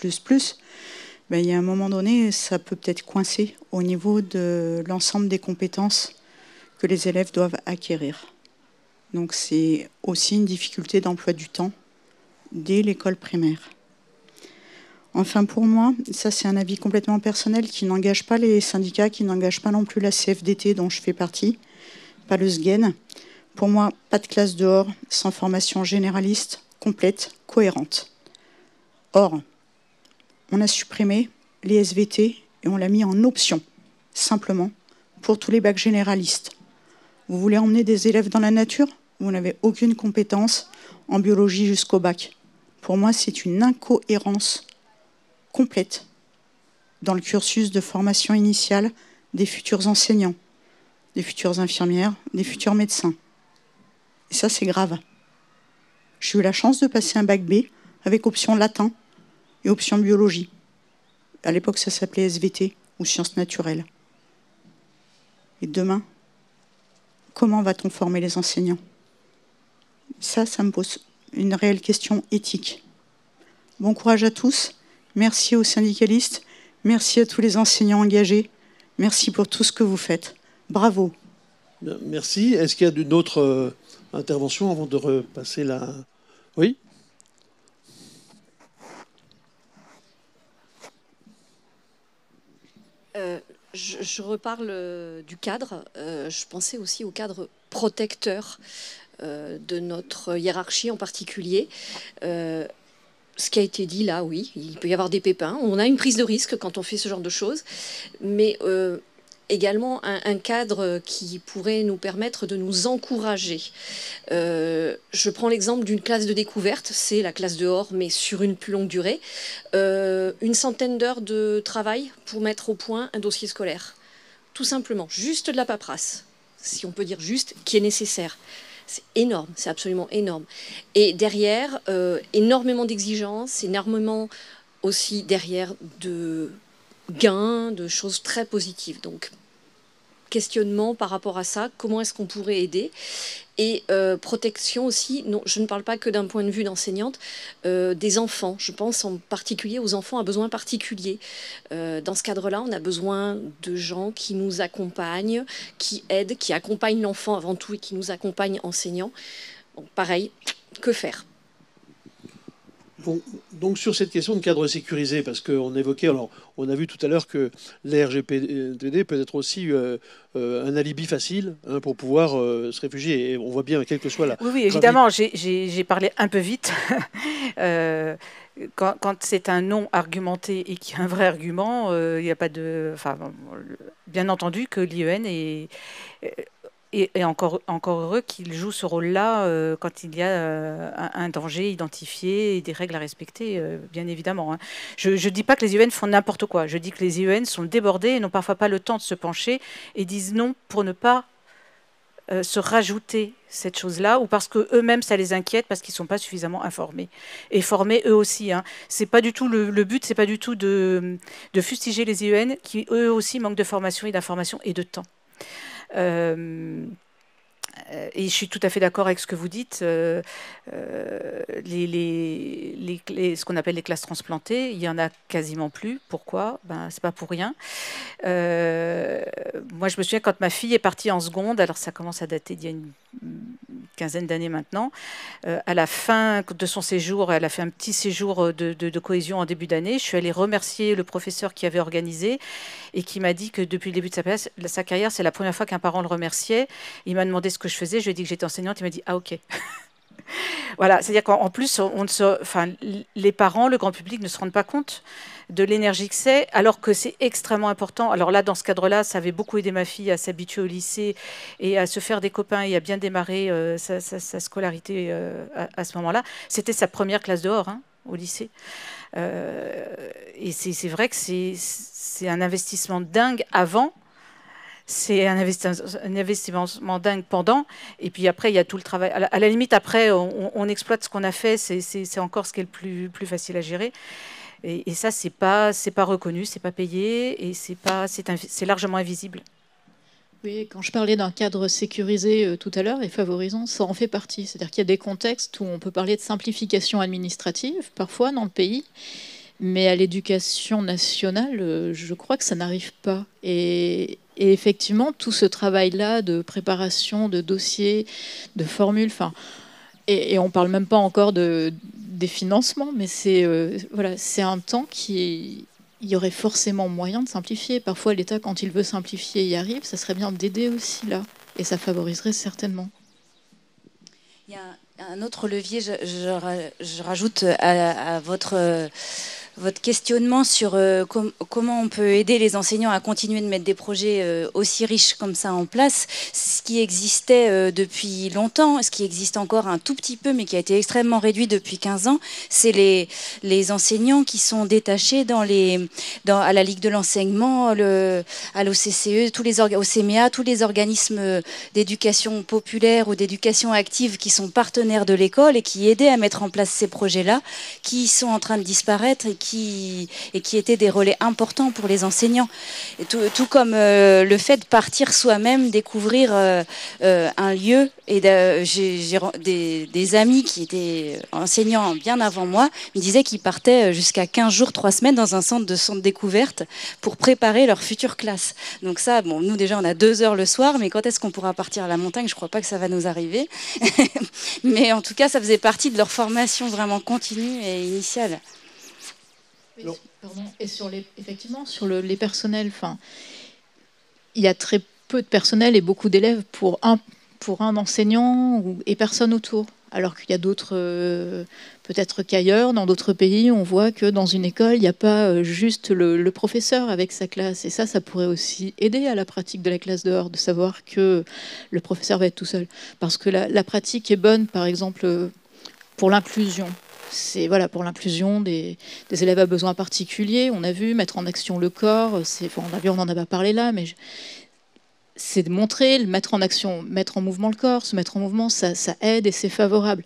il y a un moment donné, ça peut peut-être coincer au niveau de l'ensemble des compétences que les élèves doivent acquérir. Donc c'est aussi une difficulté d'emploi du temps dès l'école primaire. Enfin, pour moi, ça c'est un avis complètement personnel qui n'engage pas les syndicats, qui n'engage pas non plus la CFDT dont je fais partie, pas le SGEN. Pour moi, pas de classe dehors sans formation généraliste, complète, cohérente. Or, on a supprimé les SVT et on l'a mis en option, simplement, pour tous les bacs généralistes. Vous voulez emmener des élèves dans la nature ? Vous n'avez aucune compétence en biologie jusqu'au bac. Pour moi, c'est une incohérence complète dans le cursus de formation initiale des futurs enseignants, des futures infirmières, des futurs médecins. Et ça, c'est grave. J'ai eu la chance de passer un bac B avec option latin et option biologie. À l'époque, ça s'appelait SVT ou sciences naturelles. Et demain, comment va-t-on former les enseignants ? Ça me pose une réelle question éthique. Bon courage à tous. Merci aux syndicalistes. Merci à tous les enseignants engagés. Merci pour tout ce que vous faites. Bravo. Merci. Est-ce qu'il y a une autre intervention avant de repasser la... Oui. Je reparle du cadre. Je pensais aussi au cadre protecteur de notre hiérarchie en particulier. Ce qui a été dit là, oui, il peut y avoir des pépins. On a une prise de risque quand on fait ce genre de choses, mais également un cadre qui pourrait nous permettre de nous encourager. Je prends l'exemple d'une classe de découverte, c'est la classe dehors, mais sur une plus longue durée. 100 d'heures de travail pour mettre au point un dossier scolaire. Tout simplement, juste de la paperasse, si on peut dire juste, qui est nécessaire. C'est énorme, c'est absolument énorme. Et derrière, énormément d'exigences, énormément aussi derrière de gains, de choses très positives. Donc, questionnement par rapport à ça, comment est-ce qu'on pourrait aider? Et protection aussi, non, je ne parle pas que d'un point de vue d'enseignante, des enfants. Je pense en particulier aux enfants à besoins particuliers. Dans ce cadre-là, on a besoin de gens qui nous accompagnent, qui aident, qui accompagnent l'enfant avant tout et qui nous accompagnent enseignants. Bon, pareil, que faire? Bon, donc sur cette question de cadre sécurisé, parce qu'on évoquait, alors on a vu tout à l'heure que l'RGPD peut être aussi un alibi facile pour pouvoir se réfugier, et on voit bien quel que soit la... Oui, évidemment, j'ai parlé un peu vite. Quand c'est un non argumenté et qu'il y a un vrai argument, il n'y a pas de... Enfin, bien entendu que l'IEN est encore heureux qu'il joue ce rôle-là quand il y a un danger identifié et des règles à respecter, bien évidemment. Hein. Je ne dis pas que les IEN font n'importe quoi. Je dis que les IEN sont débordés et n'ont parfois pas le temps de se pencher et disent non pour ne pas se rajouter cette chose-là ou parce qu'eux-mêmes, ça les inquiète parce qu'ils ne sont pas suffisamment informés. Et formés eux aussi. Hein. C'est pas du tout le but, c'est pas du tout de fustiger les IEN qui eux aussi manquent de formation et d'information et de temps. Et je suis tout à fait d'accord avec ce que vous dites. Ce qu'on appelle les classes transplantées, il y en a quasiment plus. Pourquoi? C'est pas pour rien. Moi, je me souviens quand ma fille est partie en seconde. Alors, ça commence à dater d'il y a une quinzaine d'années maintenant. À la fin de son séjour, elle a fait un petit séjour de cohésion en début d'année. Je suis allée remercier le professeur qui avait organisé et qui m'a dit que depuis le début de sa carrière, c'est la première fois qu'un parent le remerciait. Il m'a demandé ce que je faisais. Je lui ai dit que j'étais enseignante. Il m'a dit « Ah, ok ». Voilà, c'est-à-dire qu'en plus, les parents, le grand public ne se rendent pas compte de l'énergie que c'est, alors que c'est extrêmement important. Alors là, dans ce cadre-là, ça avait beaucoup aidé ma fille à s'habituer au lycée et à se faire des copains et à bien démarrer sa scolarité à ce moment-là. C'était sa première classe dehors, hein, au lycée. Et c'est vrai que c'est un investissement dingue avant. C'est un investissement dingue pendant, et puis après, il y a tout le travail. À la limite, après, on exploite ce qu'on a fait, c'est encore ce qui est le plus facile à gérer. Et ça, c'est pas reconnu, c'est pas payé, et c'est largement invisible. Oui, quand je parlais d'un cadre sécurisé tout à l'heure et favorisant, ça en fait partie. C'est-à-dire qu'il y a des contextes où on peut parler de simplification administrative, parfois dans le pays, mais à l'éducation nationale, je crois que ça n'arrive pas. Et effectivement, tout ce travail-là de préparation, de dossiers, de formules, et on ne parle même pas encore des financements, mais c'est un temps il y aurait forcément moyen de simplifier. Parfois, l'État, quand il veut simplifier, y arrive. Ça serait bien d'aider aussi là, et ça favoriserait certainement. Il y a un autre levier, je rajoute à votre questionnement sur comment on peut aider les enseignants à continuer de mettre des projets aussi riches comme ça en place. Ce qui existait depuis longtemps, ce qui existe encore un tout petit peu, mais qui a été extrêmement réduit depuis 15 ans, c'est les enseignants qui sont détachés à la Ligue de l'enseignement, à l'OCCE, au CMEA, tous les organismes d'éducation populaire ou d'éducation active qui sont partenaires de l'école et qui aidaient à mettre en place ces projets-là, qui sont en train de disparaître et qui étaient des relais importants pour les enseignants. Et tout comme le fait de partir soi-même, découvrir un lieu. Et j'ai des amis qui étaient enseignants bien avant moi, me disaient qu'ils partaient jusqu'à 15 jours, 3 semaines dans un centre de découverte pour préparer leur future classe. Donc ça, bon, nous déjà on a 2 heures le soir, mais quand est-ce qu'on pourra partir à la montagne? Je crois pas que ça va nous arriver. Mais en tout cas, ça faisait partie de leur formation vraiment continue et initiale. Oui, pardon. Et effectivement, sur les personnels, il y a très peu de personnel et beaucoup d'élèves pour un enseignant et personne autour. Alors qu'il y a d'autres, peut-être qu'ailleurs, dans d'autres pays, on voit que dans une école, il n'y a pas juste le professeur avec sa classe. Et ça pourrait aussi aider à la pratique de la classe dehors, de savoir que le professeur va être tout seul. Parce que la pratique est bonne, par exemple, pour l'inclusion. C'est pour l'inclusion des élèves à besoins particuliers. On a vu mettre en action le corps. On n'en a pas parlé là, mais c'est de montrer, le mettre en action, mettre en mouvement le corps, se mettre en mouvement, ça aide et c'est favorable.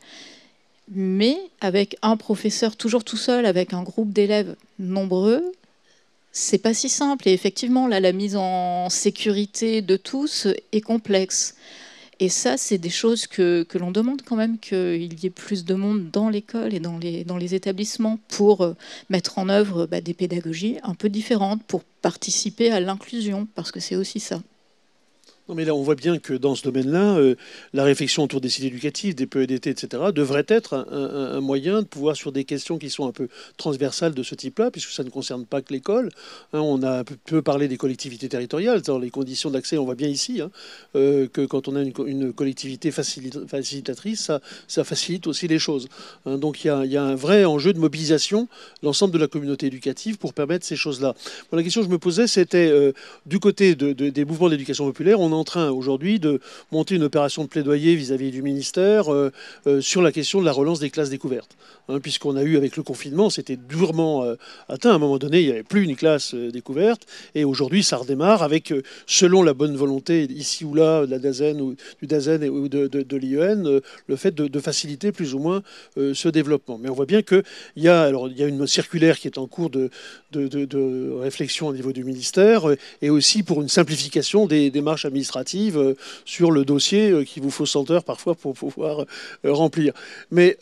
Mais avec un professeur toujours tout seul, avec un groupe d'élèves nombreux, c'est pas si simple. Et effectivement, là, la mise en sécurité de tous est complexe. Et ça, c'est des choses que l'on demande quand même, qu'il y ait plus de monde dans l'école et dans les établissements pour mettre en œuvre des pédagogies un peu différentes, pour participer à l'inclusion, parce que c'est aussi ça. Non, mais là, on voit bien que dans ce domaine-là, la réflexion autour des cités éducatives, des PEDT, etc., devrait être un moyen de pouvoir, sur des questions qui sont un peu transversales de ce type-là, puisque ça ne concerne pas que l'école. On a un peu parlé des collectivités territoriales. Dans les conditions d'accès, on voit bien ici que quand on a une collectivité facilitatrice, ça facilite aussi les choses. Donc il y a un vrai enjeu de mobilisation de l'ensemble de la communauté éducative pour permettre ces choses-là. Bon, la question que je me posais, c'était du côté des mouvements d'éducation populaire, on est en train aujourd'hui de monter une opération de plaidoyer vis-à-vis du ministère sur la question de la relance des classes découvertes. Puisqu'on a eu, avec le confinement, c'était durement atteint. À un moment donné, il n'y avait plus une classe découverte. Et aujourd'hui, ça redémarre avec, selon la bonne volonté, ici ou là, de la DAZEN ou du DAZEN ou de l'IEN, le fait de faciliter plus ou moins ce développement. Mais on voit bien qu'il y a une circulaire qui est en cours de réflexion au niveau du ministère et aussi pour une simplification des démarches administratives sur le dossier qu'il vous faut 100 heures parfois pour pouvoir remplir. Mais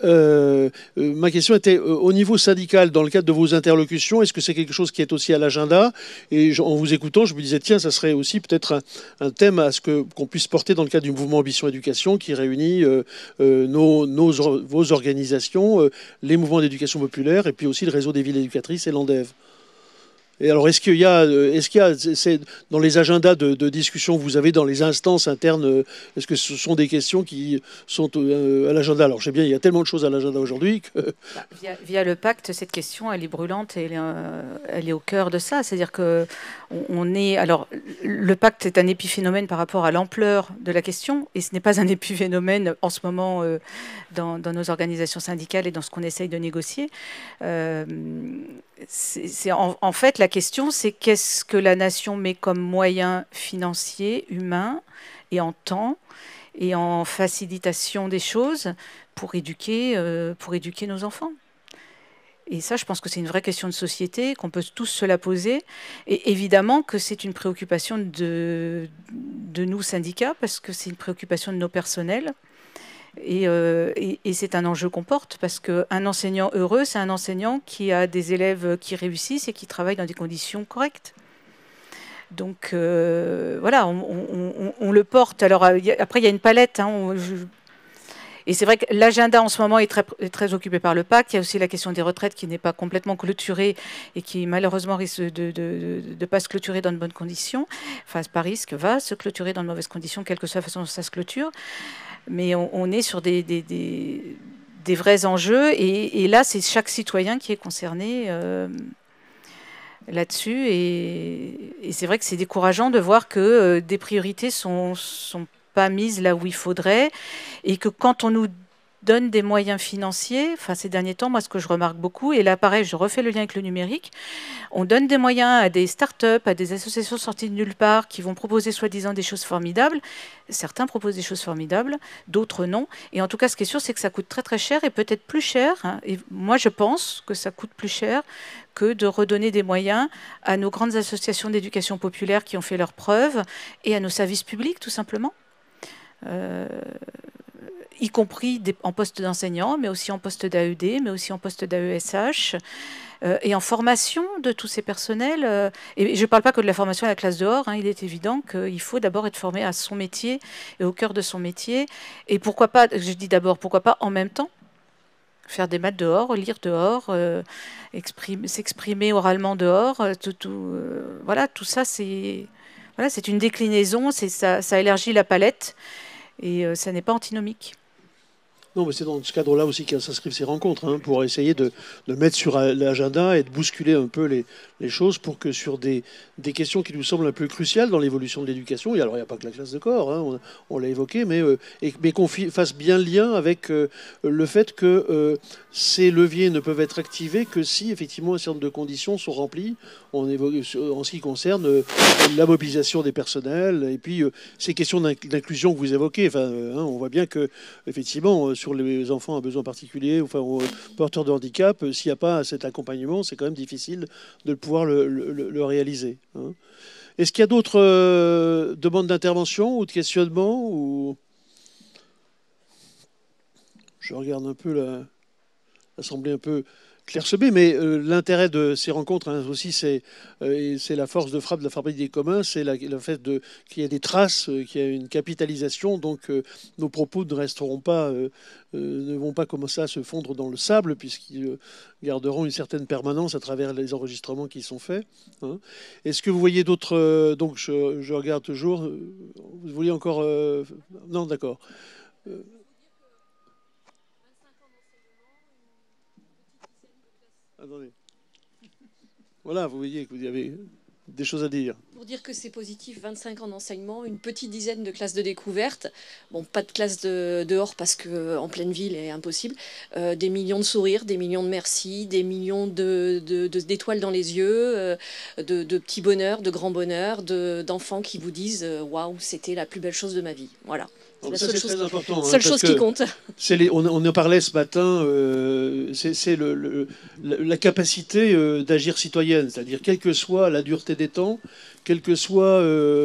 ma question était au niveau syndical, dans le cadre de vos interlocutions, est-ce que c'est quelque chose qui est aussi à l'agenda? Et en vous écoutant, je me disais, tiens, ça serait aussi peut-être un thème à ce qu'on puisse porter dans le cadre du mouvement Ambition Éducation qui réunit vos organisations, les mouvements d'éducation populaire et puis aussi le réseau des villes éducatrices et l'ANDEV. Et alors, est-ce qu'il y a dans les agendas de discussion que vous avez dans les instances internes, est-ce que ce sont des questions qui sont à l'agenda? Alors, je sais bien, il y a tellement de choses à l'agenda aujourd'hui que... Via le pacte, cette question, elle est brûlante et elle est au cœur de ça. C'est-à-dire que alors, le pacte est un épiphénomène par rapport à l'ampleur de la question, et ce n'est pas un épiphénomène en ce moment dans nos organisations syndicales et dans ce qu'on essaye de négocier. En fait, la question, c'est qu'est-ce que la nation met comme moyen financier, humain et en temps et en facilitation des choses pour éduquer nos enfants. Et ça, je pense que c'est une vraie question de société, qu'on peut tous se la poser. Et évidemment que c'est une préoccupation de nous, syndicats, parce que c'est une préoccupation de nos personnels. Et c'est un enjeu qu'on porte, parce qu'un enseignant heureux, c'est un enseignant qui a des élèves qui réussissent et qui travaillent dans des conditions correctes. Donc voilà, on le porte. Alors après, il y a une palette. Et c'est vrai que l'agenda en ce moment est très occupé par le pacte. Il y a aussi la question des retraites qui n'est pas complètement clôturée et qui malheureusement risque de ne pas se clôturer dans de bonnes conditions. Enfin, pas risque, va se clôturer dans de mauvaises conditions, quelle que soit la façon dont ça se clôture. Mais on est sur des vrais enjeux. Et là, c'est chaque citoyen qui est concerné là-dessus. Et c'est vrai que c'est décourageant de voir que des priorités sont pas mises là où il faudrait, et que quand on nous donne des moyens financiers. Enfin, ces derniers temps, moi, ce que je remarque beaucoup, et là, pareil, je refais le lien avec le numérique, on donne des moyens à des start-up, à des associations sorties de nulle part qui vont proposer soi-disant des choses formidables. Certains proposent des choses formidables, d'autres non. Et en tout cas, ce qui est sûr, c'est que ça coûte très très cher et peut-être plus cher. Hein, et moi, je pense que ça coûte plus cher que de redonner des moyens à nos grandes associations d'éducation populaire qui ont fait leurs preuves et à nos services publics, tout simplement. Y compris en poste d'enseignant, mais aussi en poste d'AED, mais aussi en poste d'AESH, et en formation de tous ces personnels. Et je ne parle pas que de la formation à la classe dehors, hein, il est évident qu'il faut d'abord être formé à son métier et au cœur de son métier. Et pourquoi pas, je dis d'abord, pourquoi pas en même temps faire des maths dehors, lire dehors, s'exprimer oralement dehors, voilà, tout ça, c'est une déclinaison, ça élargit la palette, et ça n'est pas antinomique. Non, mais c'est dans ce cadre-là aussi qu'elles s'inscrivent ces rencontres, hein, pour essayer de mettre sur l'agenda et de bousculer un peu les choses pour que sur des questions qui nous semblent un peu cruciales dans l'évolution de l'éducation, et alors il n'y a pas que la classe de corps, hein, on l'a évoqué, mais qu'on fasse bien le lien avec le fait que ces leviers ne peuvent être activés que si effectivement un certain nombre de conditions sont remplies en ce qui concerne la mobilisation des personnels et puis ces questions d'inclusion que vous évoquez. Enfin, on voit bien que effectivement sur les enfants à besoins particuliers, enfin aux porteurs de handicap, s'il n'y a pas cet accompagnement, c'est quand même difficile de pouvoir le réaliser. Hein. Est-ce qu'il y a d'autres demandes d'intervention ou de questionnement ou... Je regarde un peu l'Assemblée un peu clairsemée, mais l'intérêt de ces rencontres, hein, aussi, c'est la force de frappe de la Fabrique des communs, c'est le fait qu'il y ait des traces, qu'il y ait une capitalisation, donc nos propos ne resteront pas, ne vont pas commencer à se fondre dans le sable, puisqu'ils garderont une certaine permanence à travers les enregistrements qui sont faits. Hein. Est-ce que vous voyez d'autres... donc je regarde toujours. Vous voulez encore... non, d'accord. Attendez. Voilà, vous voyez que vous avez des choses à dire. Pour dire que c'est positif, 25 ans d'enseignement, une petite dizaine de classes de découverte. Bon, pas de classe dehors parce qu'en pleine ville est impossible. Des millions de sourires, des millions de merci, des millions d'étoiles dans les yeux, de petits bonheurs, de grands bonheurs, d'enfants qui vous disent « Waouh, c'était la plus belle chose de ma vie ». Voilà. C'est la seule chose, important, seule chose qui compte. On en parlait ce matin, c'est la capacité d'agir citoyenne, c'est-à-dire quelle que soit la dureté des temps, quelle que soit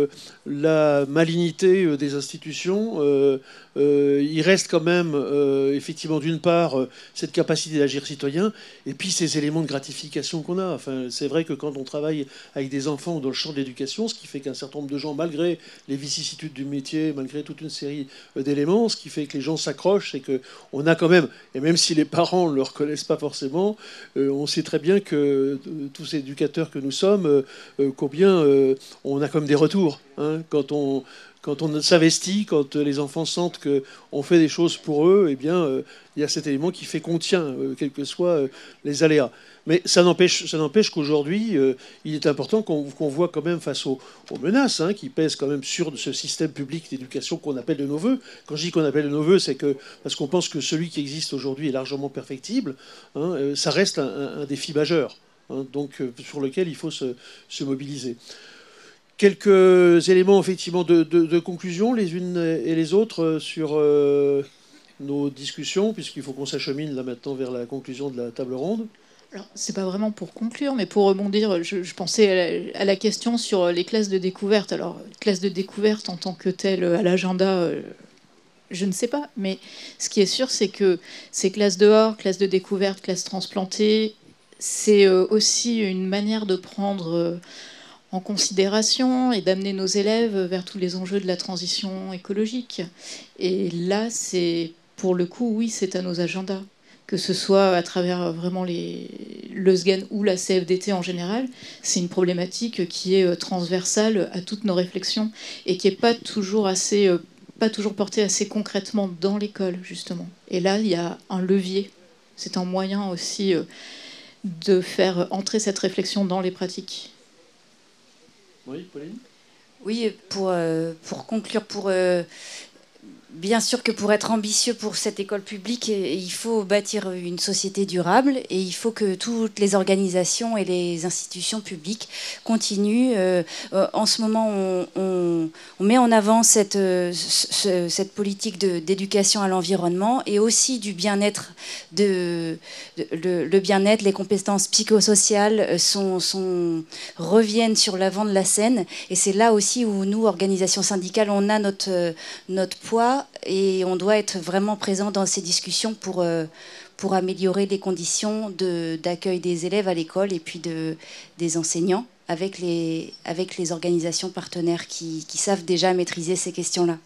la malignité des institutions, il reste quand même effectivement d'une part cette capacité d'agir citoyen et puis ces éléments de gratification qu'on a. Enfin, c'est vrai que quand on travaille avec des enfants dans le champ de l'éducation, ce qui fait qu'un certain nombre de gens, malgré les vicissitudes du métier, malgré toute une série d'éléments, ce qui fait que les gens s'accrochent, c'est qu'on a quand même, et même si les parents ne le reconnaissent pas forcément, on sait très bien que tous ces éducateurs que nous sommes, combien on a comme des retours, hein, quand on s'investit, quand les enfants sentent qu'on fait des choses pour eux, eh bien, il y a cet élément qui fait qu'on tient, quels que soient les aléas. Mais ça n'empêche qu'aujourd'hui, il est important qu'on voit quand même face aux menaces, hein, qui pèsent quand même sur ce système public d'éducation qu'on appelle de nos voeux. Quand je dis qu'on appelle de nos voeux, c'est parce qu'on pense que celui qui existe aujourd'hui est largement perfectible. Hein, ça reste un défi majeur, hein, donc sur lequel il faut se mobiliser. Quelques éléments effectivement de conclusion, les unes et les autres, sur nos discussions, puisqu'il faut qu'on s'achemine là maintenant vers la conclusion de la table ronde. Alors, c'est pas vraiment pour conclure, mais pour rebondir, je pensais à la question sur les classes de découverte. Alors, classes de découverte en tant que telles à l'agenda, je ne sais pas. Mais ce qui est sûr, c'est que ces classes dehors, classes de découverte, classes transplantées, c'est aussi une manière de prendre en considération et d'amener nos élèves vers tous les enjeux de la transition écologique. Et là, c'est pour le coup, oui, c'est à nos agendas. Que ce soit à travers vraiment le SGAN ou la CFDT en général, c'est une problématique qui est transversale à toutes nos réflexions et qui n'est pas toujours portée assez concrètement dans l'école, justement. Et là, il y a un levier. C'est un moyen aussi de faire entrer cette réflexion dans les pratiques. Oui, Pauline ? Oui, pour conclure, bien sûr que pour être ambitieux pour cette école publique, il faut bâtir une société durable et il faut que toutes les organisations et les institutions publiques continuent. En ce moment, on met en avant cette politique d'éducation à l'environnement et aussi du bien-être. Le bien-être, les compétences psychosociales reviennent sur l'avant de la scène. Et c'est là aussi où nous, organisations syndicales, on a notre poids et on doit être vraiment présent dans ces discussions pour améliorer les conditions d'accueil des élèves à l'école et puis des enseignants avec les organisations partenaires qui savent déjà maîtriser ces questions-là.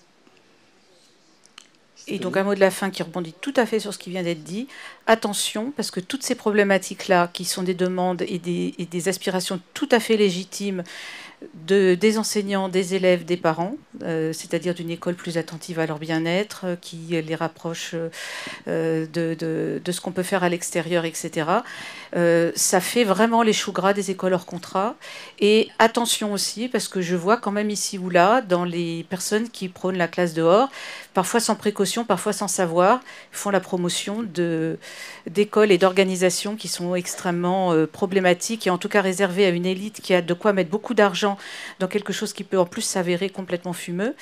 Et donc un mot de la fin qui rebondit tout à fait sur ce qui vient d'être dit. Attention, parce que toutes ces problématiques-là, qui sont des demandes et des aspirations tout à fait légitimes des enseignants, des élèves, des parents, c'est-à-dire d'une école plus attentive à leur bien-être, qui les rapproche de ce qu'on peut faire à l'extérieur, etc. Ça fait vraiment les choux gras des écoles hors contrat. Et attention aussi, parce que je vois quand même ici ou là, dans les personnes qui prônent la classe dehors, parfois sans précaution, parfois sans savoir, font la promotion d'écoles et d'organisations qui sont extrêmement problématiques et en tout cas réservées à une élite qui a de quoi mettre beaucoup d'argent dans quelque chose qui peut en plus s'avérer complètement fumeux.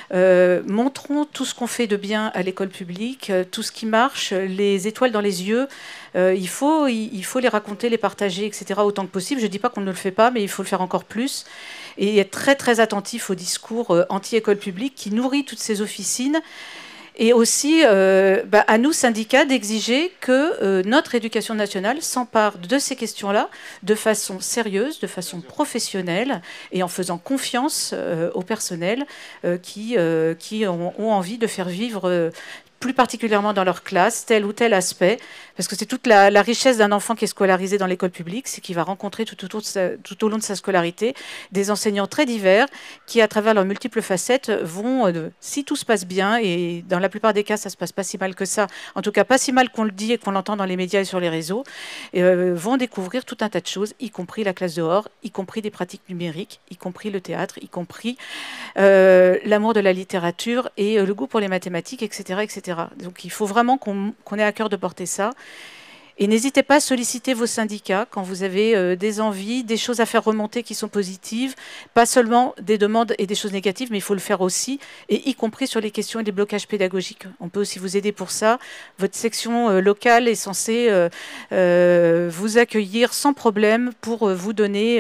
Montrons tout ce qu'on fait de bien à l'école publique, tout ce qui marche, les étoiles dans les yeux. Il faut les raconter, les partager, etc. autant que possible. Je ne dis pas qu'on ne le fait pas, mais il faut le faire encore plus. Et être très, très attentif au discours anti-école publique qui nourrit toutes ces officines. Et aussi, à nous, syndicats, d'exiger que notre éducation nationale s'empare de ces questions-là de façon sérieuse, de façon professionnelle et en faisant confiance au personnel qui ont envie de faire vivre plus particulièrement dans leur classe, tel ou tel aspect, parce que c'est toute la richesse d'un enfant qui est scolarisé dans l'école publique, c'est qu'il va rencontrer tout au long de sa scolarité des enseignants très divers qui, à travers leurs multiples facettes, vont, si tout se passe bien, et dans la plupart des cas, ça se passe pas si mal que ça, en tout cas pas si mal qu'on le dit et qu'on l'entend dans les médias et sur les réseaux, vont découvrir tout un tas de choses, y compris la classe dehors, y compris des pratiques numériques, y compris le théâtre, y compris l'amour de la littérature et le goût pour les mathématiques, etc., etc. Donc il faut vraiment qu'on ait à cœur de porter ça. Et n'hésitez pas à solliciter vos syndicats quand vous avez des envies, des choses à faire remonter qui sont positives, pas seulement des demandes et des choses négatives, mais il faut le faire aussi, et y compris sur les questions et les blocages pédagogiques. On peut aussi vous aider pour ça. Votre section locale est censée vous accueillir sans problème pour vous donner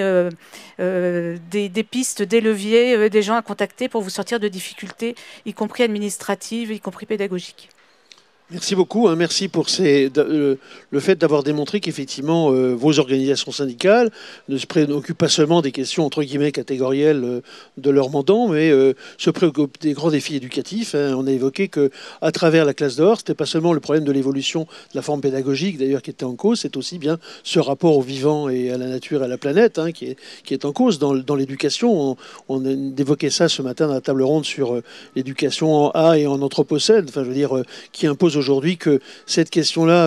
des pistes, des leviers, des gens à contacter pour vous sortir de difficultés, y compris administratives, y compris pédagogiques. Merci beaucoup, hein, merci pour le fait d'avoir démontré qu'effectivement vos organisations syndicales ne se préoccupent pas seulement des questions entre guillemets catégorielles de leur mandant, mais se préoccupent des grands défis éducatifs. Hein. On a évoqué qu'à travers la classe dehors, c'était pas seulement le problème de l'évolution de la forme pédagogique d'ailleurs qui était en cause, c'est aussi bien ce rapport au vivant et à la nature et à la planète hein, qui est en cause dans l'éducation. On évoquait ça ce matin dans la table ronde sur l'éducation en A et en anthropocène, enfin je veux dire qui impose aujourd'hui que cette question-là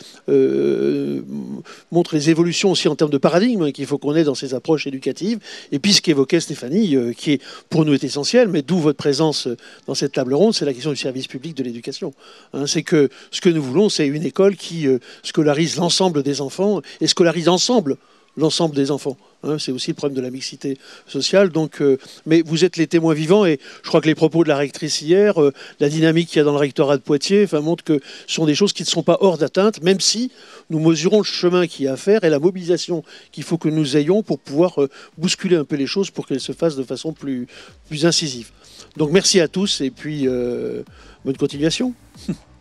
montre les évolutions aussi en termes de paradigme qu'il faut qu'on ait dans ces approches éducatives. Et puis ce qu'évoquait Stéphanie, qui pour nous est essentiel, mais d'où votre présence dans cette table ronde, c'est la question du service public de l'éducation. Hein, c'est que ce que nous voulons, c'est une école qui scolarise l'ensemble des enfants et scolarise ensemble l'ensemble des enfants. Hein, c'est aussi le problème de la mixité sociale. Donc, mais vous êtes les témoins vivants et je crois que les propos de la rectrice hier, la dynamique qu'il y a dans le rectorat de Poitiers, montrent que ce sont des choses qui ne sont pas hors d'atteinte, même si nous mesurons le chemin qu'il y a à faire et la mobilisation qu'il faut que nous ayons pour pouvoir bousculer un peu les choses pour qu'elles se fassent de façon plus incisive. Donc merci à tous et puis bonne continuation.